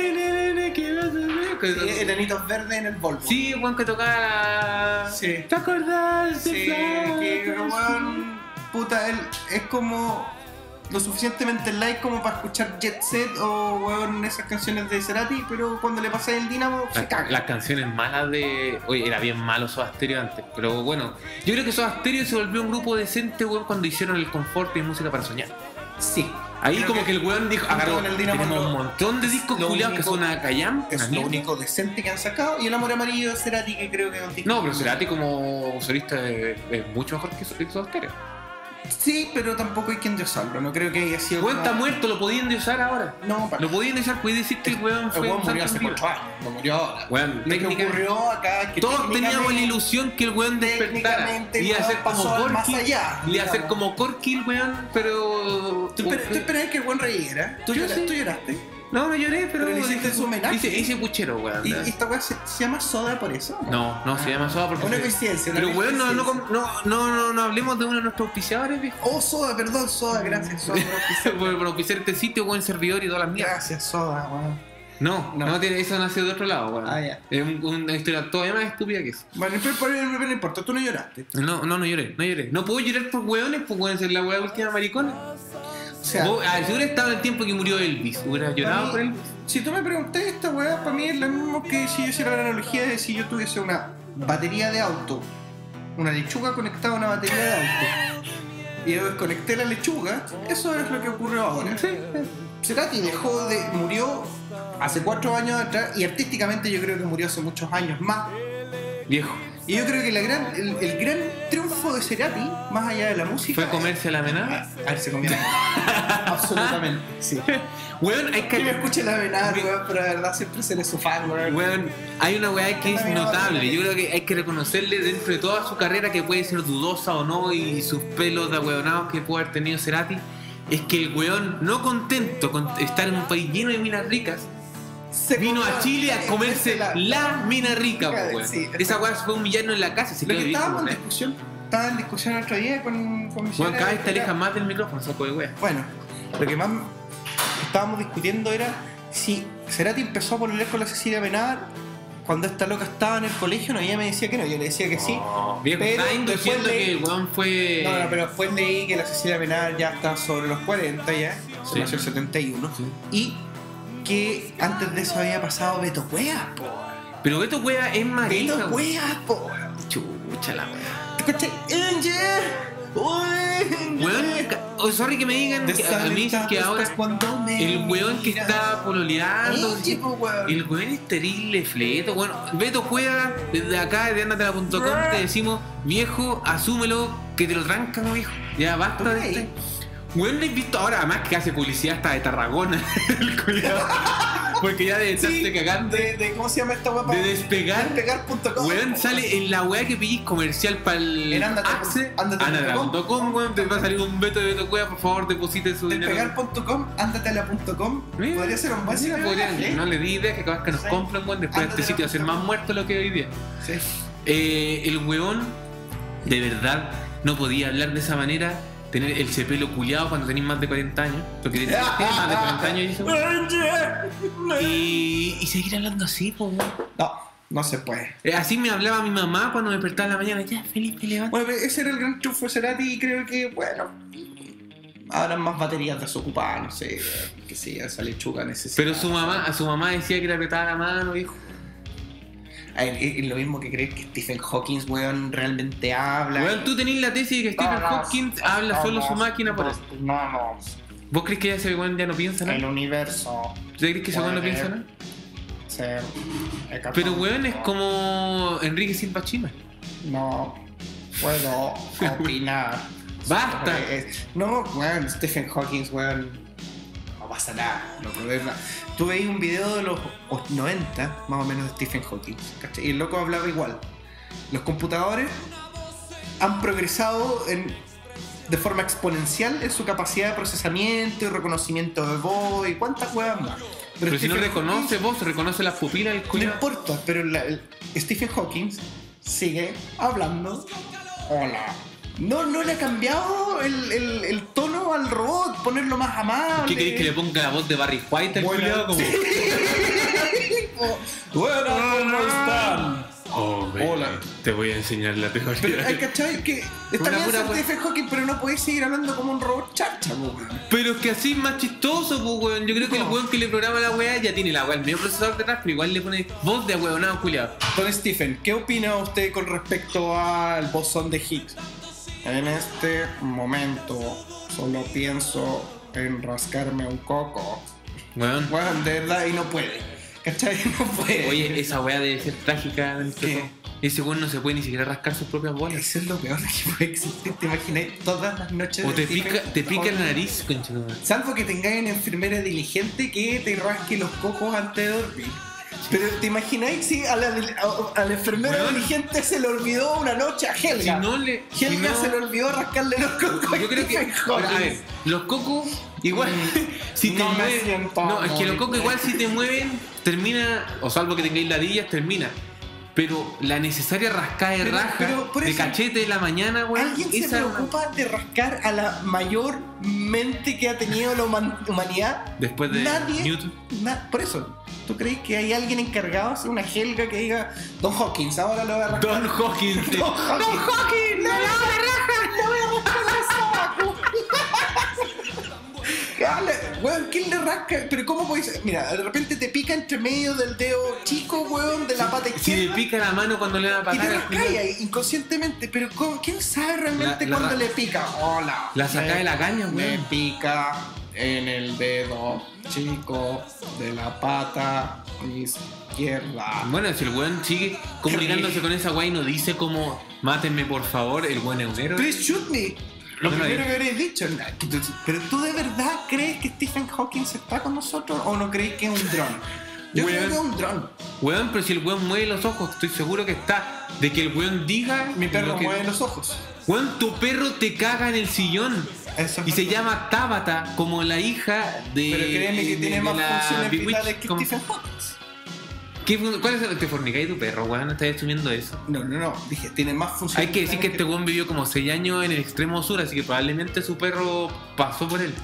¿Qué vas a hacer? Sí, enanitos verdes en el Volvo. Sí, weón que tocaba la. Sí. ¿Te acordás? Sí, que weón, puta, él es como lo suficientemente light como para escuchar Jet Set o weón esas canciones de Cerati, pero cuando le pasa el Dynamo se caga. Las canciones malas de. Oye, era bien malo Soda Stereo antes. Pero bueno, yo creo que Soda Stereo se volvió un grupo decente, weón, cuando hicieron el confort y música para soñar. Sí. Ahí Creo como que el weón dijo, junto agarró, con el Dynamo tenemos un lo- montón de discos lo culiados que único- son a callam. Es lo único decente que han sacado. Y el amor amarillo de Cerati, que creo que es un disco. No, pero Cerati como solista es mucho mejor que Soda Stereo. Sí, pero tampoco hay que endiosarlo. No creo que haya sido. Weón como- está muerto, lo podían usar ahora. No, para. Lo podían usar, puedes decir que el weón El fue weón un murió hace santo 4 años. No murió ahora. Weón, Lo que técnica- ocurrió acá es que Todos teníamos la técnicamente- ilusión que el weón despertara. técnicamente Iba a el ser weón como pasó al más Corky. allá, Iba a ser digamos. como Corky el weón, pero. Tú esperabas que el buen reyera. ¿Tú Yo lloraste? sí. ¿Tú lloraste? No, no lloré, pero. Pero le hiciste su homenaje. Hice puchero, weón. ¿Y esta weá se llama Soda por eso? No, se llama Soda porque. Una coincidencia. Pero una weón, coincidencia. no hablemos de uno de nuestros auspiciadores, viejo. Oh, Soda, perdón, Soda, gracias, Soda. Por auspiciar este sitio, buen servidor y todas las mierdas. Gracias, Soda, weón. No, eso nació de otro lado, weón. Ah, ya. Es una historia todavía más estúpida que eso. Bueno, pero no importa, tú no lloraste. No lloré. No puedo llorar por weones, pues weón, ser la weá última maricona. O sea, Si hubiera estado en el tiempo que murió Elvis, ¿hubieras llorado por Elvis? si tú me preguntas esta weá, para mí es lo mismo que si yo hiciera la analogía de si yo tuviese una batería de auto, una lechuga conectada a una batería de auto, y yo desconecté la lechuga, eso es lo que ocurrió ahora. Cerati murió hace 4 años atrás, y artísticamente yo creo que murió hace muchos años más. Viejo. Y yo creo que el gran triunfo de Cerati, más allá de la música, ¿Fue comerse la menada? A ver, se comió. Absolutamente, sí. Weón, hay Que me que. escuche la venada, weón, pero de verdad siempre seré su fan, weón. Weón, hay una weá que es Anda, notable. mira, Yo creo que hay que reconocerle dentro de toda su carrera, que puede ser dudosa o no, y sus pelos de ahueonados que puede haber tenido Cerati, es que el weón, no contento con estar en un país lleno de minas ricas, vino a Chile a comerse la mina rica, po, weón. Sí, Esa weá fue humillarnos en la casa, se Lo quedó que viejo, estábamos en weón. discusión, estaba en discusión el otro día con mi Weón, señora. cada vez te alejas más del micrófono, saco de weá. Bueno, lo que más estábamos discutiendo era si Cerati empezó a pololear con la Cecilia Benar cuando esta loca estaba en el colegio, no, ella me decía que no, yo le decía que sí. Viejo, Pero está induciendo después que el weón fue. No, pero después leí que la Cecilia Penal ya está sobre los 40 ya, se Sí. nació el 71, Sí. y que antes de eso había pasado Beto Cuevas, po. Pero Beto Cueva es marica. Beto weón. Cuevas, po. Chucha la weá. ¿Te escuché? Angel, Weón, sorry que me digan que a mí dicen que ahora el weón que está pololeando, el weón es terrible fleto. Bueno, Beto Cueva, desde acá, desde andatela.com, te decimos, viejo, asúmelo, que te lo trancan, viejo. Ya basta de este. Weón, ¿le has visto ahora? Además que hace publicidad hasta de Tarragona, el cuidado. Porque ya de estarse cagando. ¿Cómo se llama esta guapa? De despegar. Despegar.com. Weón, sale en la weá que pedís comercial para el En Axe. Andate.com, weón. Te va a salir un Beto de Beto Cueva, por favor, deposite su dinero. Despegar.com, andatela.com. Mira, Podría ser un buen sí, sitio. podrían, no le di idea que capaz que nos Sí. compran, weón. Después este sitio va a ser más muerto lo que hoy día. Sí. El weón, de verdad, no podía hablar de esa manera. Tener el cepelo culiado cuando tenéis más de 40 años. Porque tiene más de 40 años y eso. Y seguir hablando así, pues, weón. No se puede. Así me hablaba mi mamá cuando me despertaba en la mañana. Ya, Felipe, levanta. Bueno, ese era el gran triunfo de Cerati y creo que, bueno, habrán más baterías desocupadas, no sé, que sí, esa lechuga necesita. Pero a su mamá decía que le apretaba la mano, viejo. A ver, es lo mismo que creer que Stephen Hawking, weón, realmente habla. Weón, tú tenés la tesis de que Stephen Hawking habla solo su máquina por eso. No, ¿Vos crees que ese weón ya no piensa nada? el universo. ¿Tú crees que ese weón no piensa nada? Ser Pero weón es como Enrique Silva Chima. No puedo opinar. ¡Basta! No, weón, Stephen Hawking, weón, no pasa nada, loco, de verdad. Tú veis un video de los 90, más o menos, de Stephen Hawking, ¿cachai? Y el loco hablaba igual. Los computadores han progresado de forma exponencial en su capacidad de procesamiento y reconocimiento de voz y cuántas weas más. Pero si no Stephen reconoce Hawking, vos, reconoce las pupilas del no culiao. importa, pero Stephen Hawking sigue hablando. Hola. No le ha cambiado el tono al robot, ponerlo más amable. ¿Qué querés que le ponga la voz de Barry White al Buena- culiao? Como... Sí. Bueno, ¿cómo están? Hola. Te voy a enseñar la Pero teoría. hay cachai que está Una bien pura ser wea. Stephen Hawking, pero no podéis seguir hablando como un robot charcha, po, weón. Pero es que así es más chistoso, pues, weón. Yo creo que el weón que le programa la weá ya tiene la weá, el medio procesador detrás, pero igual le pone voz de ahueonado culiao. Don Stephen, ¿qué opina usted con respecto al bosón de Higgs? En este momento solo pienso en rascarme un coco. Weón. Bueno, de verdad, y no puede. ¿Cachai? No puede. Oye, esa weá debe ser trágica. ¿Qué? Ese weón no se puede ni siquiera rascar sus propias bolas. Eso es lo peor que puede existir. ¿Te imaginas todas las noches? O de te pica Stephen la Hawking? nariz, conchetumare. Salvo que tengáis una enfermera diligente que te rasque los cocos antes de dormir. Pero te imagináis si a la enfermera Weón. diligente se le olvidó una noche a Helga. Si no le. Helga si no- se le olvidó rascarle los cocos. Yo creo que. Stephen Hawking. A ver, los cocos, igual. Si te No me mueven. siento No, es que los muy cocos, bien. igual, si te mueven, termina. O salvo que tengáis ladillas, termina. Pero la necesaria rascada de Pero- raja, pero por de eso- cachete de la mañana, weón. ¿Alguien se esa es una- preocupa de rascar a la mayor mente que ha tenido la humanidad? Después de Nadie. Newton. Por eso, ¿tú crees que hay alguien encargado, así, una Helga que diga, Don Hawkins, ahora lo voy a rascar? Don Hawkins. sí. Don Hawkins, no la voy a rascar el saco. Weón, ¿quién le rasca? Pero ¿cómo podéis? Mira, de repente te pica entre medio del dedo chico, weón, de la pata Si le izquierda. pica la mano cuando le van a Y te pagar. rascáis ahí inconscientemente, pero ¿quién sabe realmente La cuándo ra- le pica? Hola. La saca de la caña, Me weón. pica en el dedo chico de la pata izquierda. Bueno, si el weón sigue comunicándose con esa weá y no dice como mátenme por favor, el buen es un héroe. Please shoot me. Lo No, no, primero no. que habréis dicho. Pero ¿tú de verdad crees que Stephen Hawking está con nosotros o no crees que es un dron? Yo creo Weón. que es un dron. Weón, pero si el weón mueve los ojos, estoy seguro que está. De que el weón diga. Mi perro lo que- mueve los ojos. Weón, tu perro te caga en el sillón. Eso es Y se verdad. llama Tabata, como la hija de. Pero créeme que de- tiene de más la funciones Bewitched, vitales que como- Stephen Hawking. ¿Cuál es el te fornicáis tu perro, weón? ¿Estás asumiendo eso? No. Dije, tiene más funciones. Hay que decir que este weón vivió como 6 años en el extremo sur, así que probablemente su perro pasó por él.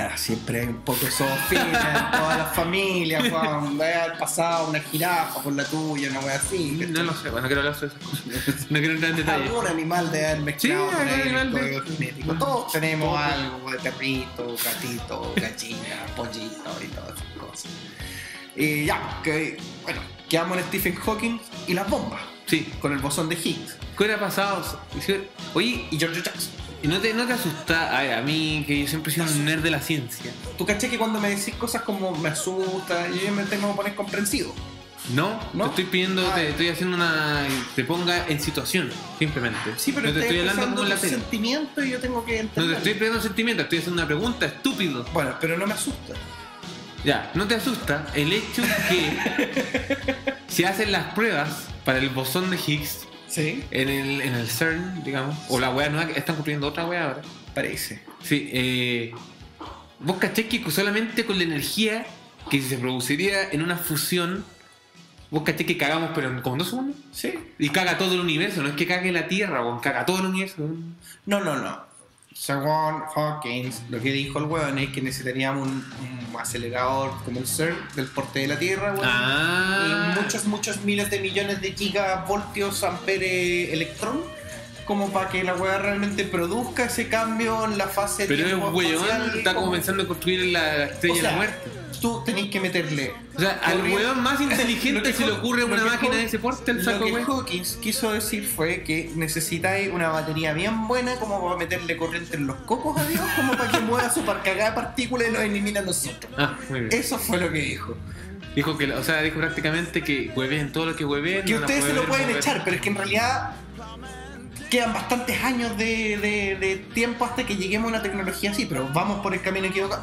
siempre hay un poco de zoofilia en todas las familias, weón. Ve al pasado una jirafa por la tuya, una wea así. No lo sé, bueno, no quiero hablar sobre esas cosas. No quiero entrar en detalle. Algún animal de haber mezclado Sí, por ahí algún en el animal código genético. Todos tenemos Todos. algo de perrito, gatito, gallina, pollito y todas esas cosas. Y ya, que bueno, quedamos en Stephen Hawking y las bombas, Sí. con el bosón de Higgs ¿Qué hubiera pasado? Oye, y George Jackson. ¿y no te asusta? A ver, a mí, que yo siempre he sido un nerd de la ciencia. ¿Tú caché que cuando me decís cosas como me asusta, yo me tengo que poner comprensivo? No, ¿No? te estoy pidiendo, Ah, te estoy haciendo te ponga en situación, simplemente. Sí, pero no te estoy hablando como en la tus tele. sentimientos y yo tengo que No te entender. estoy pidiendo sentimientos, estoy haciendo una pregunta, estúpido. Bueno, pero no me asusta. Ya, ¿no te asusta el hecho que se hacen las pruebas para el bosón de Higgs Sí. en el CERN, digamos, o la wea nueva, están cumpliendo otra wea ahora? Parece. Sí, vos caché que solamente con la energía que se produciría en una fusión, vos caché que cagamos, pero en como 2 segundos. Sí. Y caga todo el universo, no es que cague la Tierra, o caga todo el universo. No. Según Hawking, lo que dijo el weón es que necesitaríamos un acelerador como el CERN del porte de la Tierra, weón. Ah. Y muchos miles de millones de gigavoltios ampere electrón, como para que la weá realmente produzca ese cambio en la fase Pero es tiempo un weón, espacial, está como pensando en construir la estrella de la muerte. Tú tenés que meterle. O sea, al corriente- weón más Lo inteligente que se le Haw- ocurre lo una que máquina Haw- de ese porte, el saco, Lo que weón. Hawkins quiso decir fue que necesitáis una batería bien buena como para meterle corriente en los cocos a Dios, como para que mueva su cagada de partículas y nos elimina a nosotros. Ah, muy bien. Eso fue lo que dijo. Dijo que, o sea, dijo prácticamente que hueven todo lo que hueven. Que no la ustedes se lo pueden mover. echar, pero es que en realidad quedan bastantes años de tiempo hasta que lleguemos a una tecnología así, pero vamos por el camino equivocado.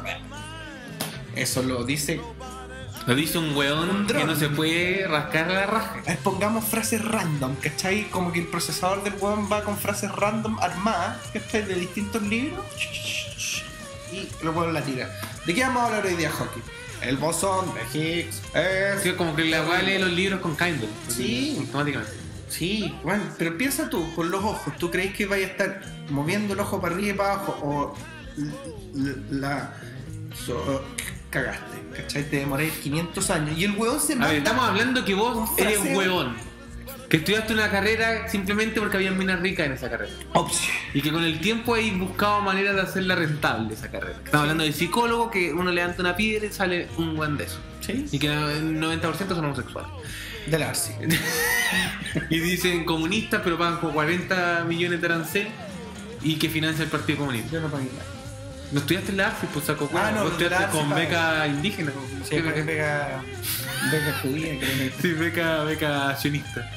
Eso lo dice. Lo dice un weón Un dron. que no se puede rascar la raja. A ver, pongamos frases random, ¿cachai? Como que el procesador del weón va con frases random armadas, ¿cachai? De distintos libros. Y el weón la tira. ¿De qué vamos a hablar hoy día, Hawking? El bosón de Higgs es... Sí, como que la weá lee los libros con Kindle. Sí. Automáticamente. Sí, bueno, pero piensa tú, con los ojos, ¿tú crees que vaya a estar moviendo el ojo para arriba y para abajo? O cagaste, ¿cachai? Te demoré 500 años. Y el weón se A manda... ver, estamos hablando que vos un eres fraseo. huevón. Que estudiaste una carrera simplemente porque había minas ricas en esa carrera. Ops. Y que con el tiempo hay buscado maneras de hacerla rentable esa carrera. Estamos hablando de psicólogo, que uno levanta una piedra y sale un buen de eso. Sí. Y que el 90% son homosexuales. De la Arce. Y dicen comunistas, pero pagan como 40 millones de arancel y que financia el Partido Comunista. Yo no pagué nada. ¿No estudiaste en la AFI? Pues saco cuenta. Ah, no, Vos los de la estudiaste AFI con pagan. beca indígena. Sí, ¿Qué porque beca? beca judía, creo que... Sí, beca sionista.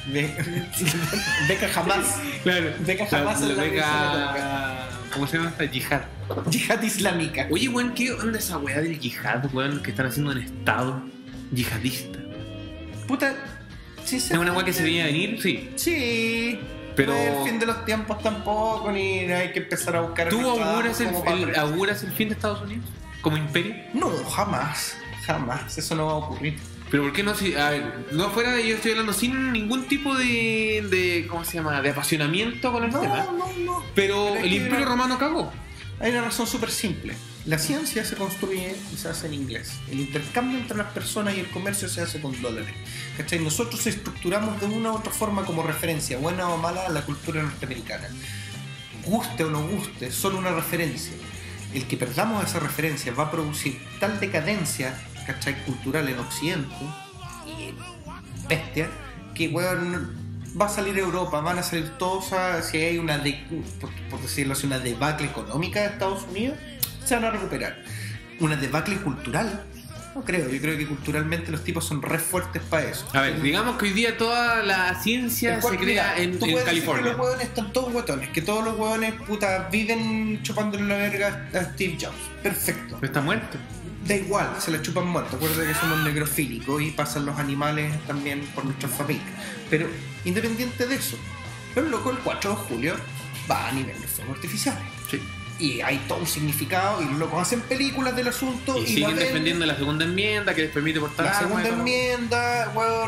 Beca jamás. Claro. Beca jamás la en la beca. ¿Cómo se llama esta? Yihad. Yihad islámica. Oye, weón, ¿qué onda esa weá del yihad, weón? Que están haciendo un estado yihadista. Puta, ¿Es una weá que se veía venir? Sí. Sí. Pero- No es el fin de los tiempos tampoco, ni hay que empezar a buscar... ¿Tú resultados como para- auguras el fin de Estados Unidos? ¿Como imperio? No, jamás. Jamás. Eso no va a ocurrir. Pero ¿por qué no? Si, a ver, no fuera de yo estoy hablando sin ningún tipo de ¿cómo se llama? De apasionamiento con el tema. No. Pero Pero es el que imperio era- romano cagó. Hay una razón súper simple. La ciencia se construye y se hace en inglés. El intercambio entre las personas y el comercio se hace con dólares. ¿Cachai? Nosotros estructuramos de una u otra forma como referencia, buena o mala, a la cultura norteamericana. Guste o no guste, solo una referencia. El que perdamos esa referencia va a producir tal decadencia, ¿cachai? Cultural en Occidente y bestia, que weón, va a salir Europa, van a salir todos si hay una por decirlo así, una debacle económica de Estados Unidos, se van a recuperar. Una debacle cultural, no creo, yo creo que culturalmente los tipos son re fuertes para eso. A ver, digamos que hoy día toda la ciencia se crea en tú puedes decir California. que los hueones están todos guatones, que todos los hueones puta viven chupándole la verga a Steve Jobs. Perfecto. Pero está muerto. Da igual, se la chupan muerto. Acuérdate que somos necrofílicos y pasan los animales también por nuestras familias. Pero independiente de eso, el loco el 4 de julio va a nivel de fuegos artificiales. Sí. Y hay todo un significado y los locos hacen películas del asunto Y y, siguen la ven. defendiendo la segunda enmienda que les permite portar La armas y segunda todo. enmienda, weón,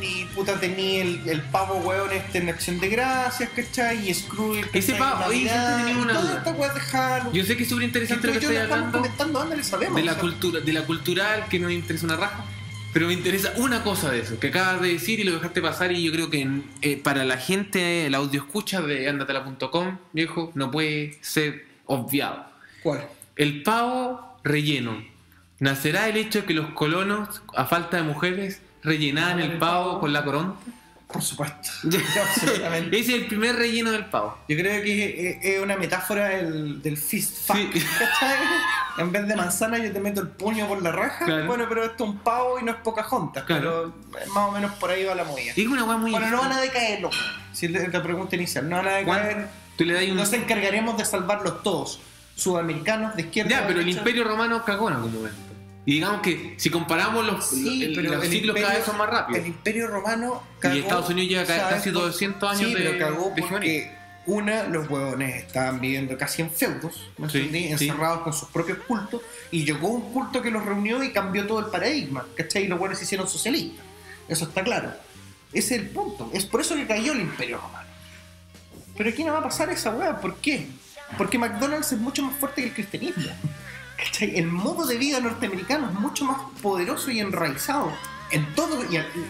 y puta tenía el pavo, weón, en Acción de Gracias, ¿cachai? Y Scrooge, Ese pavo, oye, siempre tenía una duda. Esta weá de Halloween. Yo sé que es súper interesante lo que estoy hablando. Comentando, ¿dónde le sabemos? De la cultural, que no me interesa una raja. Pero me interesa una cosa de eso, que acabas de decir y lo dejaste pasar, y yo creo que para la gente, el audio escucha de andatela.com, viejo, no puede ser obviado. ¿Cuál? El pavo relleno. ¿Nacerá el hecho de que los colonos, a falta de mujeres, rellenaban el pavo con la coronta? Por supuesto. Absolutamente. Ese es el primer relleno del pavo. Yo creo que es una metáfora del fist fuck, Sí. ¿cachai? En vez de manzana yo te meto el puño por la raja. Claro. Bueno, pero esto es un pavo y no es Pocahontas. Claro. Pero más o menos por ahí va la movida. Es una weá muy... Bueno, no van a decaer, loco. Si es la pregunta inicial, no van a decaer. Tú le das un... Nos encargaremos de salvarlos todos. Sudamericanos, de izquierda. Ya, pero el derecha. Imperio Romano cagó en algún momento. Y digamos que si comparamos los ciclos cada vez son más rápidos. El Imperio Romano cagó. Y Estados Unidos lleva ¿sabes? casi 200 años sí, de pero cagó de porque los huevones estaban viviendo casi en feudos, ¿me Sí, entendí? sí. Encerrados con sus propios cultos, y llegó un culto que los reunió y cambió todo el paradigma, ¿cachai? Y los huevones se hicieron socialistas. Eso está claro. Ese es el punto. Es por eso que cayó el Imperio Romano. Pero aquí no va a pasar esa hueá. ¿Por qué? Porque McDonald's es mucho más fuerte que el cristianismo. ¿Cachai? El modo de vida norteamericano es mucho más poderoso y enraizado en todo.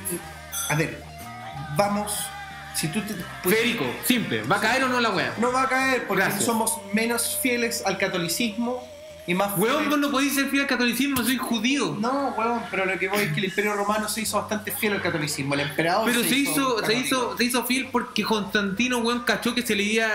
A ver, vamos. Si tú te. Federico, simple, ¿va a caer o no la wea? No va a caer porque Gracias. somos menos fieles al catolicismo y más Weón, fieles- vos no podéis ser fiel al catolicismo, soy judío. No, weón, pero lo que voy es que el Imperio Romano se hizo bastante fiel al catolicismo. El emperador Pero se hizo católico. fiel porque Constantino, weón, cachó que se le iba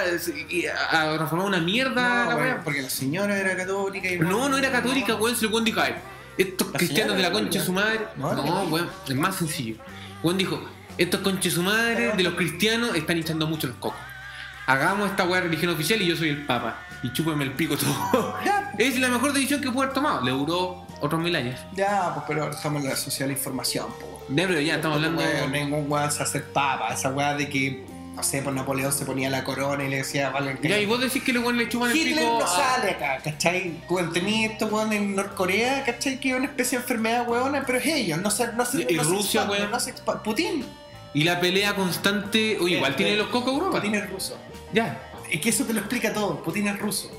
a transformar una mierda No, la weón, wea. porque la señora era católica y No era católica, weón, se lo weón dijo, "Ay, estos La cristianos de la señora concha de su madre". No, era No, católica. weón, es más sencillo. Weón dijo, estos conches de su madre de los cristianos están hinchando mucho los cocos. Hagamos esta weá religión oficial y yo soy el papa. Y chúpeme el pico todo. Ya, Es la mejor decisión que pudo haber tomado. Le duró otros 1000 años. ya, pues pero ahora estamos en la sociedad de la información, po. Pero ya estamos hablando Weón, ningún weón se hace papa. Esa weá de que, no sé, pues Napoleón se ponía la corona y le decía, vale, Ya, y vos decís que los weones le chupan el Hitler pico no a- sale acá, ¿cachai? Weón, tenía esto, weón, en Norcorea, ¿cachai? Que es una especie de enfermedad, weona, pero es ellos, no se Y no se Rusia, expande, weón. no se expande. Putin. Y la pelea constante. Oye, igual tiene los cocos Europa. Putin es ruso. Ya. Es que eso te lo explica todo, Putin es ruso.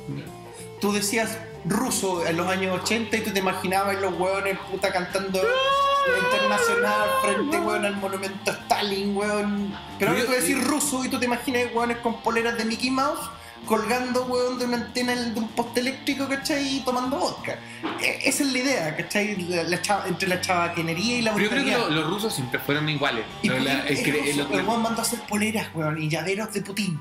Tú decías ruso en los años 80 y tú te imaginabas los hueones puta cantando la internacional frente weón al monumento a Stalin, weón. Pero ahora tú decís ruso y tú te imaginas hueones con poleras de Mickey Mouse colgando weón de una antena de un poste eléctrico, ¿cachai? Y tomando vodka. Esa es la idea, ¿cachai? Entre la chavaquinería y la Pero yo creo que brutalidad. los rusos siempre fueron iguales. Y Lo- Putin la- es el- ruso. El weón mandó a hacer poleras, weón, y llaveros de Putin.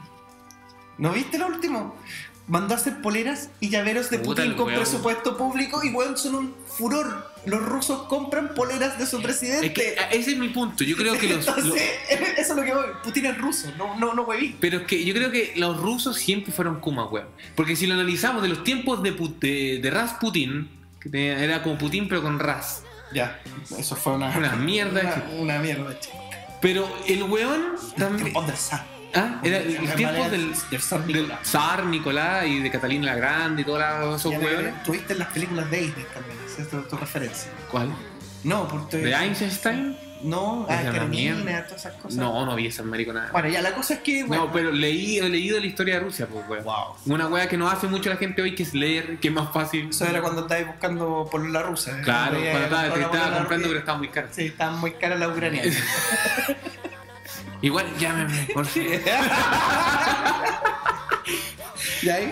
¿No viste lo último? Mandó a hacer poleras y llaveros de Puta, Putin el con weón. presupuesto público y weón son un furor. Los rusos compran poleras de su presidente. Es que ese es mi punto. Yo creo que Entonces, eso es lo que voy. Putin es ruso, no hueví. pero es que yo creo que los rusos siempre fueron Kuma, weón. Porque si lo analizamos de los tiempos de Rasputin, que era como Putin pero con Ras. Ya, eso fue una mierda. Una mierda, che. Pero el weón también. Tiempos del zar. Ah, era el tiempo del zar del Nicolás. zar Nicolás y de Catalina la Grande y todos esos Ya, weones. Tuviste en las películas de Disney también, esa es tu referencia. ¿Cuál? No, porque. ¿De Einstein? No, Es una Carmina, mierda. todas esas cosas. No vi esa mariconada. Bueno, ya la cosa es que. No, Bueno, pero he leído la historia de Rusia, pues, weón. wow. Una weá que no hace mucho la gente hoy, que es leer, que es más fácil. Eso era cuando estabas buscando por la rusa. Claro, Cuando cuando ya te compró la estaba polola comprando, pero rusa. estaba muy caro. Sí, estaban muy caras las ucranianas. Igual, llámeme, por favor. ¿Y ahí?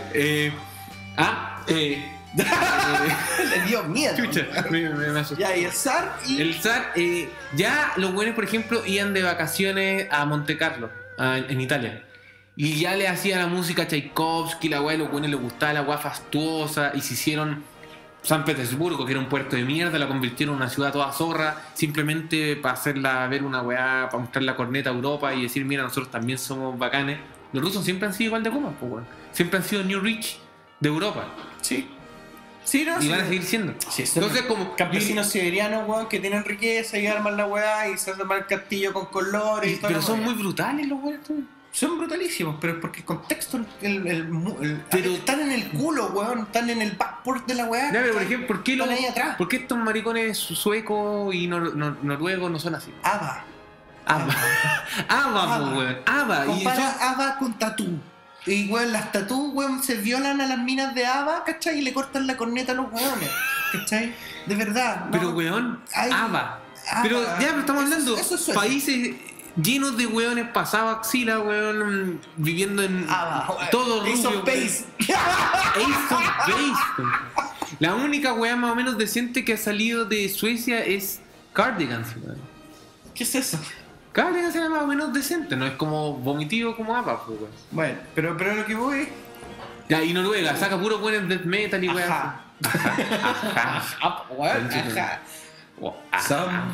Le dio miedo. Chucha, me asustó. Ya, y el zar y. El zar, ya los buenos, por ejemplo, iban de vacaciones a Monte Carlo, en Italia. Y ya le hacía la música a Tchaikovsky, la weá, los buenos les gustaba la weá fastuosa, y se hicieron San Petersburgo, que era un puerto de mierda, la convirtieron en una ciudad toda zorra, simplemente para hacerla ver una weá, para mostrar la corneta a Europa y decir, mira, nosotros también somos bacanes. Los rusos siempre han sido igual de comas, pues weón. Siempre han sido New Rich de Europa. Sí. Sí, no, Y sí. van a seguir siendo. Sí, son Entonces, como campesinos siberianos, weón, que tienen riqueza y arman la weá y se arman el castillo con colores y todo. pero son muy brutales los weones. Son brutalísimos, pero es porque el contexto, Pero- están en el culo, weón, están en el backport de la weá. Ya, pero por ejemplo, ¿por Están ahí atrás. ¿por qué estos maricones suecos y noruegos no son así? ABBA. ABBA. ABBA, po, weón. ABBA. Y Compara eso- ABBA con Tatú. Y weón, las Tatú, weón, se violan a las minas de ABBA, ¿cachai? Y le cortan la corneta a los weones, ¿cachai? De verdad. Pero, no, weón, hay- ABBA. ABBA. Pero ya, pero estamos Eso- hablando eso es Suecia. países llenos de weones pasados axila, weón, viviendo en ABBA. todo Ace rubio, of Base. Ace of Base, weón. La única weá más o menos decente que ha salido de Suecia es Cardigans, weón. ¿Qué es eso? Cardigans era más o menos decente, no es como vomitivo como ABBA, pues, weón. Bueno, pero lo que voy. Ya, y Noruega, saca puro weón death metal y weón. Ajá. Ajá. Ajá, weón, ajá. Ajá.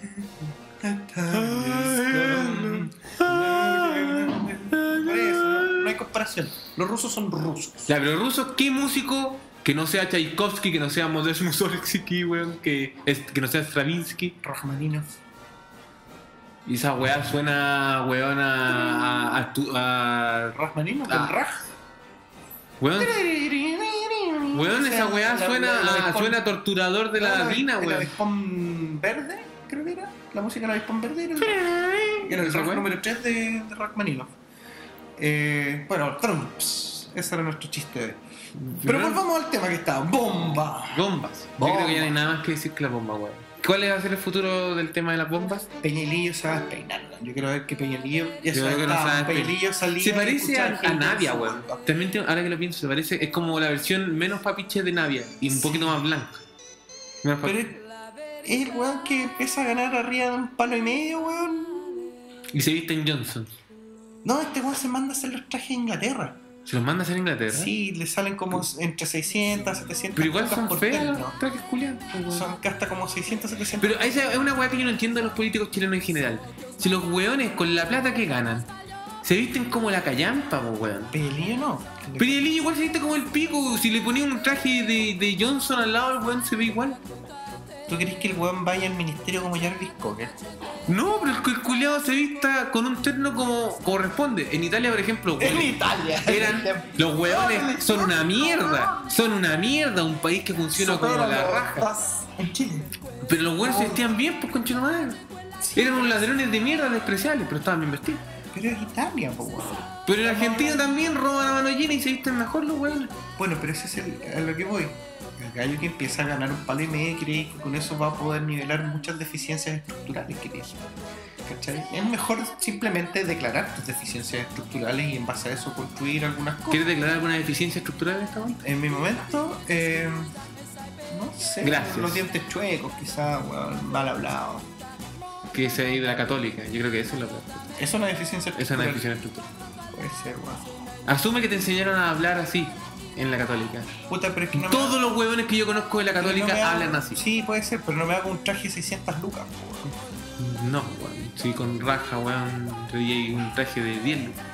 Por eso, no hay comparación. Los rusos son rusos. Ya, pero rusos, ¿qué músico que no sea Tchaikovsky, que no sea Modest Mussorgsky, weón, que no sea Stravinsky? Rachmaninoff. Y esa weá suena, weón, a Rachmaninoff, Ah. el Raj. weón, weón, O sea, esa weá suena a torturador de la mina, El weón. avispón verde, creo que era. La música del avispón verde era el ¿Esa Raj weá? número 3 de Rachmaninoff. Bueno, Trumps. Ese era nuestro chiste de hoy. Pero Weón, volvamos al tema que estaba. ¡Bomba! bombas. Yo Bomba. creo que ya no hay nada más que decir que la bomba, weón. ¿Cuál va a ser el futuro del tema de las bombas? Peñalillo se va a despeinar, weón. Yo quiero ver que Peñalillo ya Yo se creo que no se va a despeinar. Peñalillo salía Se y parece escuchaba a gente Navia, en su weón. banda. También, ahora que lo pienso, se parece, es como la versión menos papiche de Navia y un Sí. poquito más blanca. Menos Pero papiche. es el weón que empieza a ganar arriba de un palo y medio, weón. Y se viste en Johnson. No, este weón se manda a hacer los trajes a Inglaterra. Se los manda a hacer en Inglaterra. Sí, le salen como entre 600, 700 Pero igual lucas son por feas terno. los trajes culiados, weón. Son que hasta como 600, 700. Pero esa es una weá que yo no entiendo de los políticos chilenos en general. Si los weones con la plata que ganan se visten como la callampa, po, weón. Peñalillo no. Pero el niño igual se viste como el pico. Si le ponía un traje de Johnson al lado, el weón se ve igual. ¿Tú crees que el weón vaya al ministerio como Jarvis Cocker? No, pero el culiado se vista con un terno como corresponde. En Italia, por ejemplo, Italia. los weones son una mierda. Son una mierda. Un país que funciona como la raja. En Chile. Pero los weones se vestían bien, pues conchino madre. Eran unos ladrones de mierda despreciables, pero estaban bien vestidos. Pero es Italia, po, weón. Pero en Argentina también roban a mano llena y se visten mejor los weones. Bueno, pero ese es a lo que voy. El gallo que empieza a ganar un palo y medio cree que con eso va a poder nivelar muchas deficiencias estructurales que tiene. ¿Cachai? Es mejor simplemente declarar tus deficiencias estructurales y en base a eso construir algunas cosas. ¿Quieres declarar alguna deficiencia estructural en esta momento? En mi momento, no sé, Gracias. los dientes chuecos, quizás, weón, mal hablado. Que se ha ido de la católica. Yo creo que eso es lo peor. Es una deficiencia Esa es estructural. una deficiencia estructural. Puede ser, weón. Asume que te enseñaron a hablar así en la católica. Puta, pero es que no me Todos los huevones que yo conozco de la pero católica no me hago- hablan así. Sí, puede ser, pero no me hago un traje de 600 lucas, po, weón. No, weón. Sí, con raja, weón. Y un traje de 10 lucas.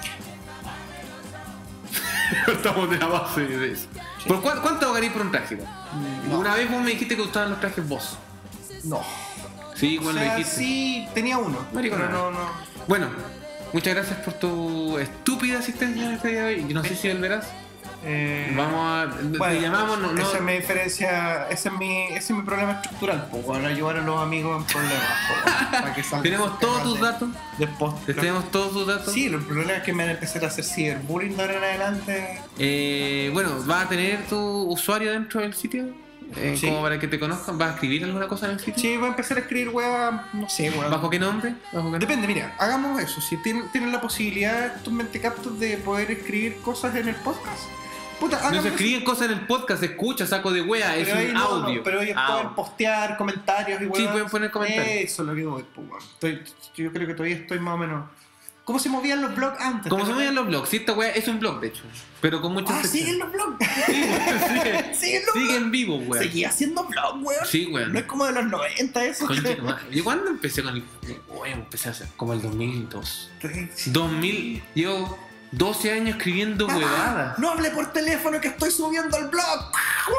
Estamos de la base de eso. Sí. ¿Por cuánto pagarías por un traje, weón? No. Una vez vos me dijiste que gustaban los trajes vos. No. Sí, O bueno, sea, lo dijiste. sí, tenía uno. Maricona. Pero no. Bueno, muchas gracias por tu estúpida asistencia en este día de hoy. Yo no sé si volverás. Vamos a. Bueno, te llamamos, no. Esa es mi diferencia, ese es mi problema estructural, pues, bueno, ayudar a los amigos en problemas, po, para que salgan Tenemos todos tus datos. Después, Tenemos todos tus datos. Sí, el problema es que me van a empezar a hacer ciberbullying de ahora en adelante. Bueno, ¿vas a tener tu usuario dentro del sitio? Sí. Como para que te conozcan. ¿Vas a escribir alguna cosa en el sitio? Sí, voy a empezar a escribir weá, no sé, weá. ¿Bajo qué nombre? Depende, mira, hagamos eso. Si tienen la posibilidad, estos mentecaptos, de poder escribir cosas en el podcast, puta, No hagamos se eso. escriben cosas en el podcast, se escucha, saco de wea, es Pero ahí un no, audio. no, pero ellos pueden postear comentarios y Sí, weá. pueden poner comentarios. Eso es lo que voy, pues, weón. Yo creo que todavía estoy más o menos. ¿Cómo se movían los blogs antes? Como ¿Te se mueven acuerdas? los blogs, sí, esta wea es un blog de hecho, pero con muchas Ah, siguen los blogs. Sigue Siguen los blogs. en vivo, weón. Seguía haciendo blog, weón. Sí, weón. No es como de los 90 eso. Conche tu madre. ¿Yo cuándo empecé con el.? Weón, empecé a hacer como el 2002. Sí. 2000, llevo 12 años escribiendo Mamá, huevadas. no hable por teléfono que estoy subiendo al blog.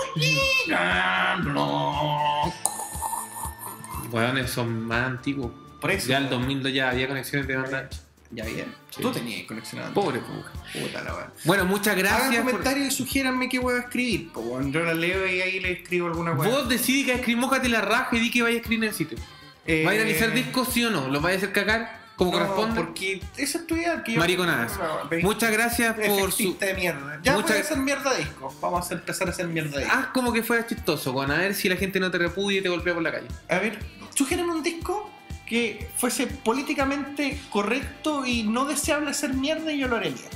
Blog. Weones son más antiguos. Por eso. Ya el 2002 ya había conexiones de banda ancha. Ya bien. Sí. Tú tenías conexión. Pobre puja. Puta la weá. Bueno, muchas Hagan gracias. comentarios y sugiéranme qué hueá escribir. Po, weón. Yo la leo y ahí le escribo alguna hueá. Vos decidís que escribís, mójate la raja y di que vaya a escribir en el sitio. ¿Vais a analizar discos, sí o no? ¿Los vais a hacer cagar? como No, corresponde. porque esa es tu idea. Que yo- Mariconadas. Muchas gracias por su... Efectista de mierda. Ya Muchas- voy a hacer mierda de disco. Vamos a empezar a hacer mierda de disco. Haz como que fuera chistoso, Juan, a ver si la gente no te repudia y te golpea por la calle. A ver, sugieren un disco que fuese políticamente correcto y no deseable hacer mierda y yo lo haré mierda.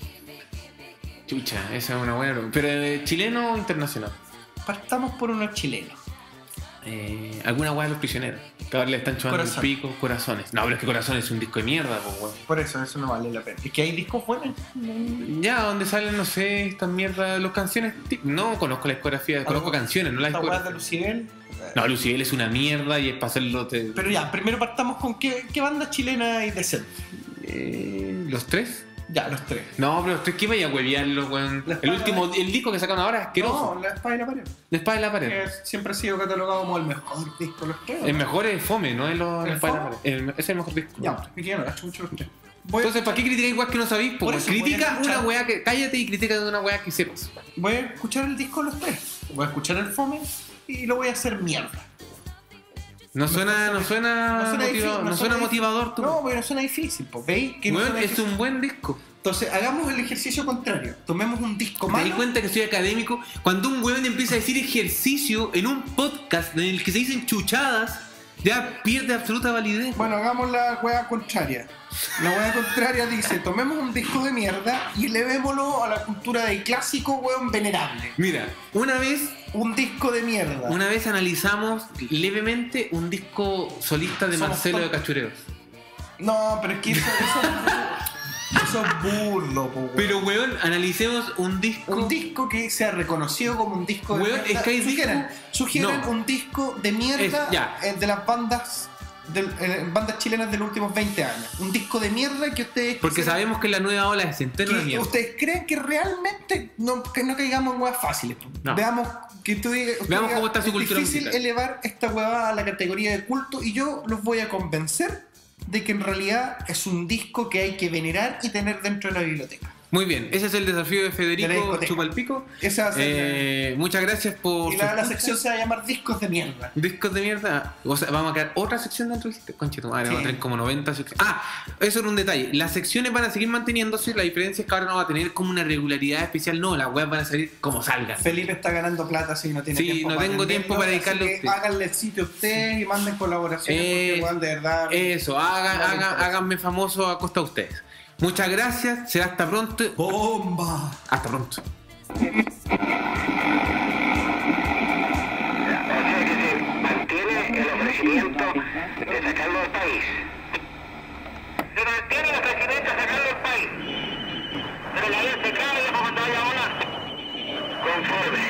Chucha, esa es una buena pregunta. ¿Pero chileno o internacional? Partamos por unos chilenos. ¿Alguna weá de los prisioneros? Que ahora le están chupando el Corazón. pico, Corazones. No, pero es que Corazones es un disco de mierda, pues, weón. Por eso no vale la pena. Es que hay discos buenos. Ya, donde salen, no sé, estas mierdas, las canciones. No conozco la discografía, conozco canciones, no la Esta weá de discografía. Lucibel. No, Lucibel es una mierda y es para hacerlo. Pero ya, primero partamos con qué banda chilena hay decente. ¿Los tres? Ya, los tres. No, pero los tres, ¿qué vaya a huevearlo, weón? La El Espada último, el disco que sacaron ahora es asqueroso. No, La Espada y la Pared. La Espada de la Pared. Que siempre ha sido catalogado como el mejor disco de los tres. El mejor es Fome, no es La ¿El Espada de la Fome? Pared. Ese es el mejor disco. Ya, es que ya no la chucho los tres. Voy a Entonces, ¿para qué criticar igual que no sabéis? Por Pues eso, voy a critica escuchar. una weá que. Cállate y critica de una weá que sepas. Voy a escuchar el disco de los tres. Voy a escuchar el Fome y lo voy a hacer mierda. No suena difícil, no suena motivador tú. No, porque no suena difícil. Pues, ¿veis? Que no Weón, suena es difícil. un buen disco. Entonces, hagamos el ejercicio contrario. Tomemos un disco ¿Te das malo. cuenta que soy académico? Cuando un weón empieza a decir ejercicio en un podcast en el que se dicen chuchadas, ya pierde absoluta validez. Bueno, hagamos la hueá contraria. La hueá contraria dice, tomemos un disco de mierda y elevémoslo a la cultura del clásico hueón venerable. Mira, una vez Un disco de mierda. analizamos levemente un disco solista de Somos Marcelo de tontos. Cachureos. No, pero es que eso es burdo, po, hueón. Pero weón, analicemos un disco. Un disco que sea reconocido como un disco de Weón, mierda. es que hay Sugieran No. un disco de mierda Es- ya. de las bandas bandas chilenas de los últimos 20 años. Un disco de mierda que ustedes Porque quisieran- sabemos que la nueva ola es entera de que mierda. ustedes creen que realmente que no caigamos en huevas fáciles. No. Veamos que usted Veamos diga, cómo está su cultura Es difícil musical. elevar esta huevada a la categoría de culto y yo los voy a convencer de que en realidad es un disco que hay que venerar y tener dentro de la biblioteca. Muy bien, ese es el desafío de De la Federico discoteca. Chupalpico. Esa va a ser Muchas gracias por y su la escucha. sección se va a llamar Discos de Mierda. Discos de mierda. O sea, vamos a crear otra sección dentro del conche tu madre, Sí. vamos a tener como 90 secciones. Ah, eso era un detalle. Las secciones van a seguir manteniéndose. La diferencia es que ahora no va a tener como una regularidad especial. No, las webs van a salir como salgan. Felipe está ganando plata, así que no tiene Sí, tiempo no para tengo tiempo venderlo, para dedicarle así a que usted. háganle el sitio a ustedes y manden colaboraciones porque igual de verdad. Eso, no le interesa. háganme famoso a costa de ustedes. Muchas gracias. Será hasta pronto. ¡Bomba! Hasta pronto. O sea que se mantiene el ofrecimiento de sacarlo del país. Se mantiene el ofrecimiento de sacarlo del país. Pero la ley se cae y cuando haya una conforme.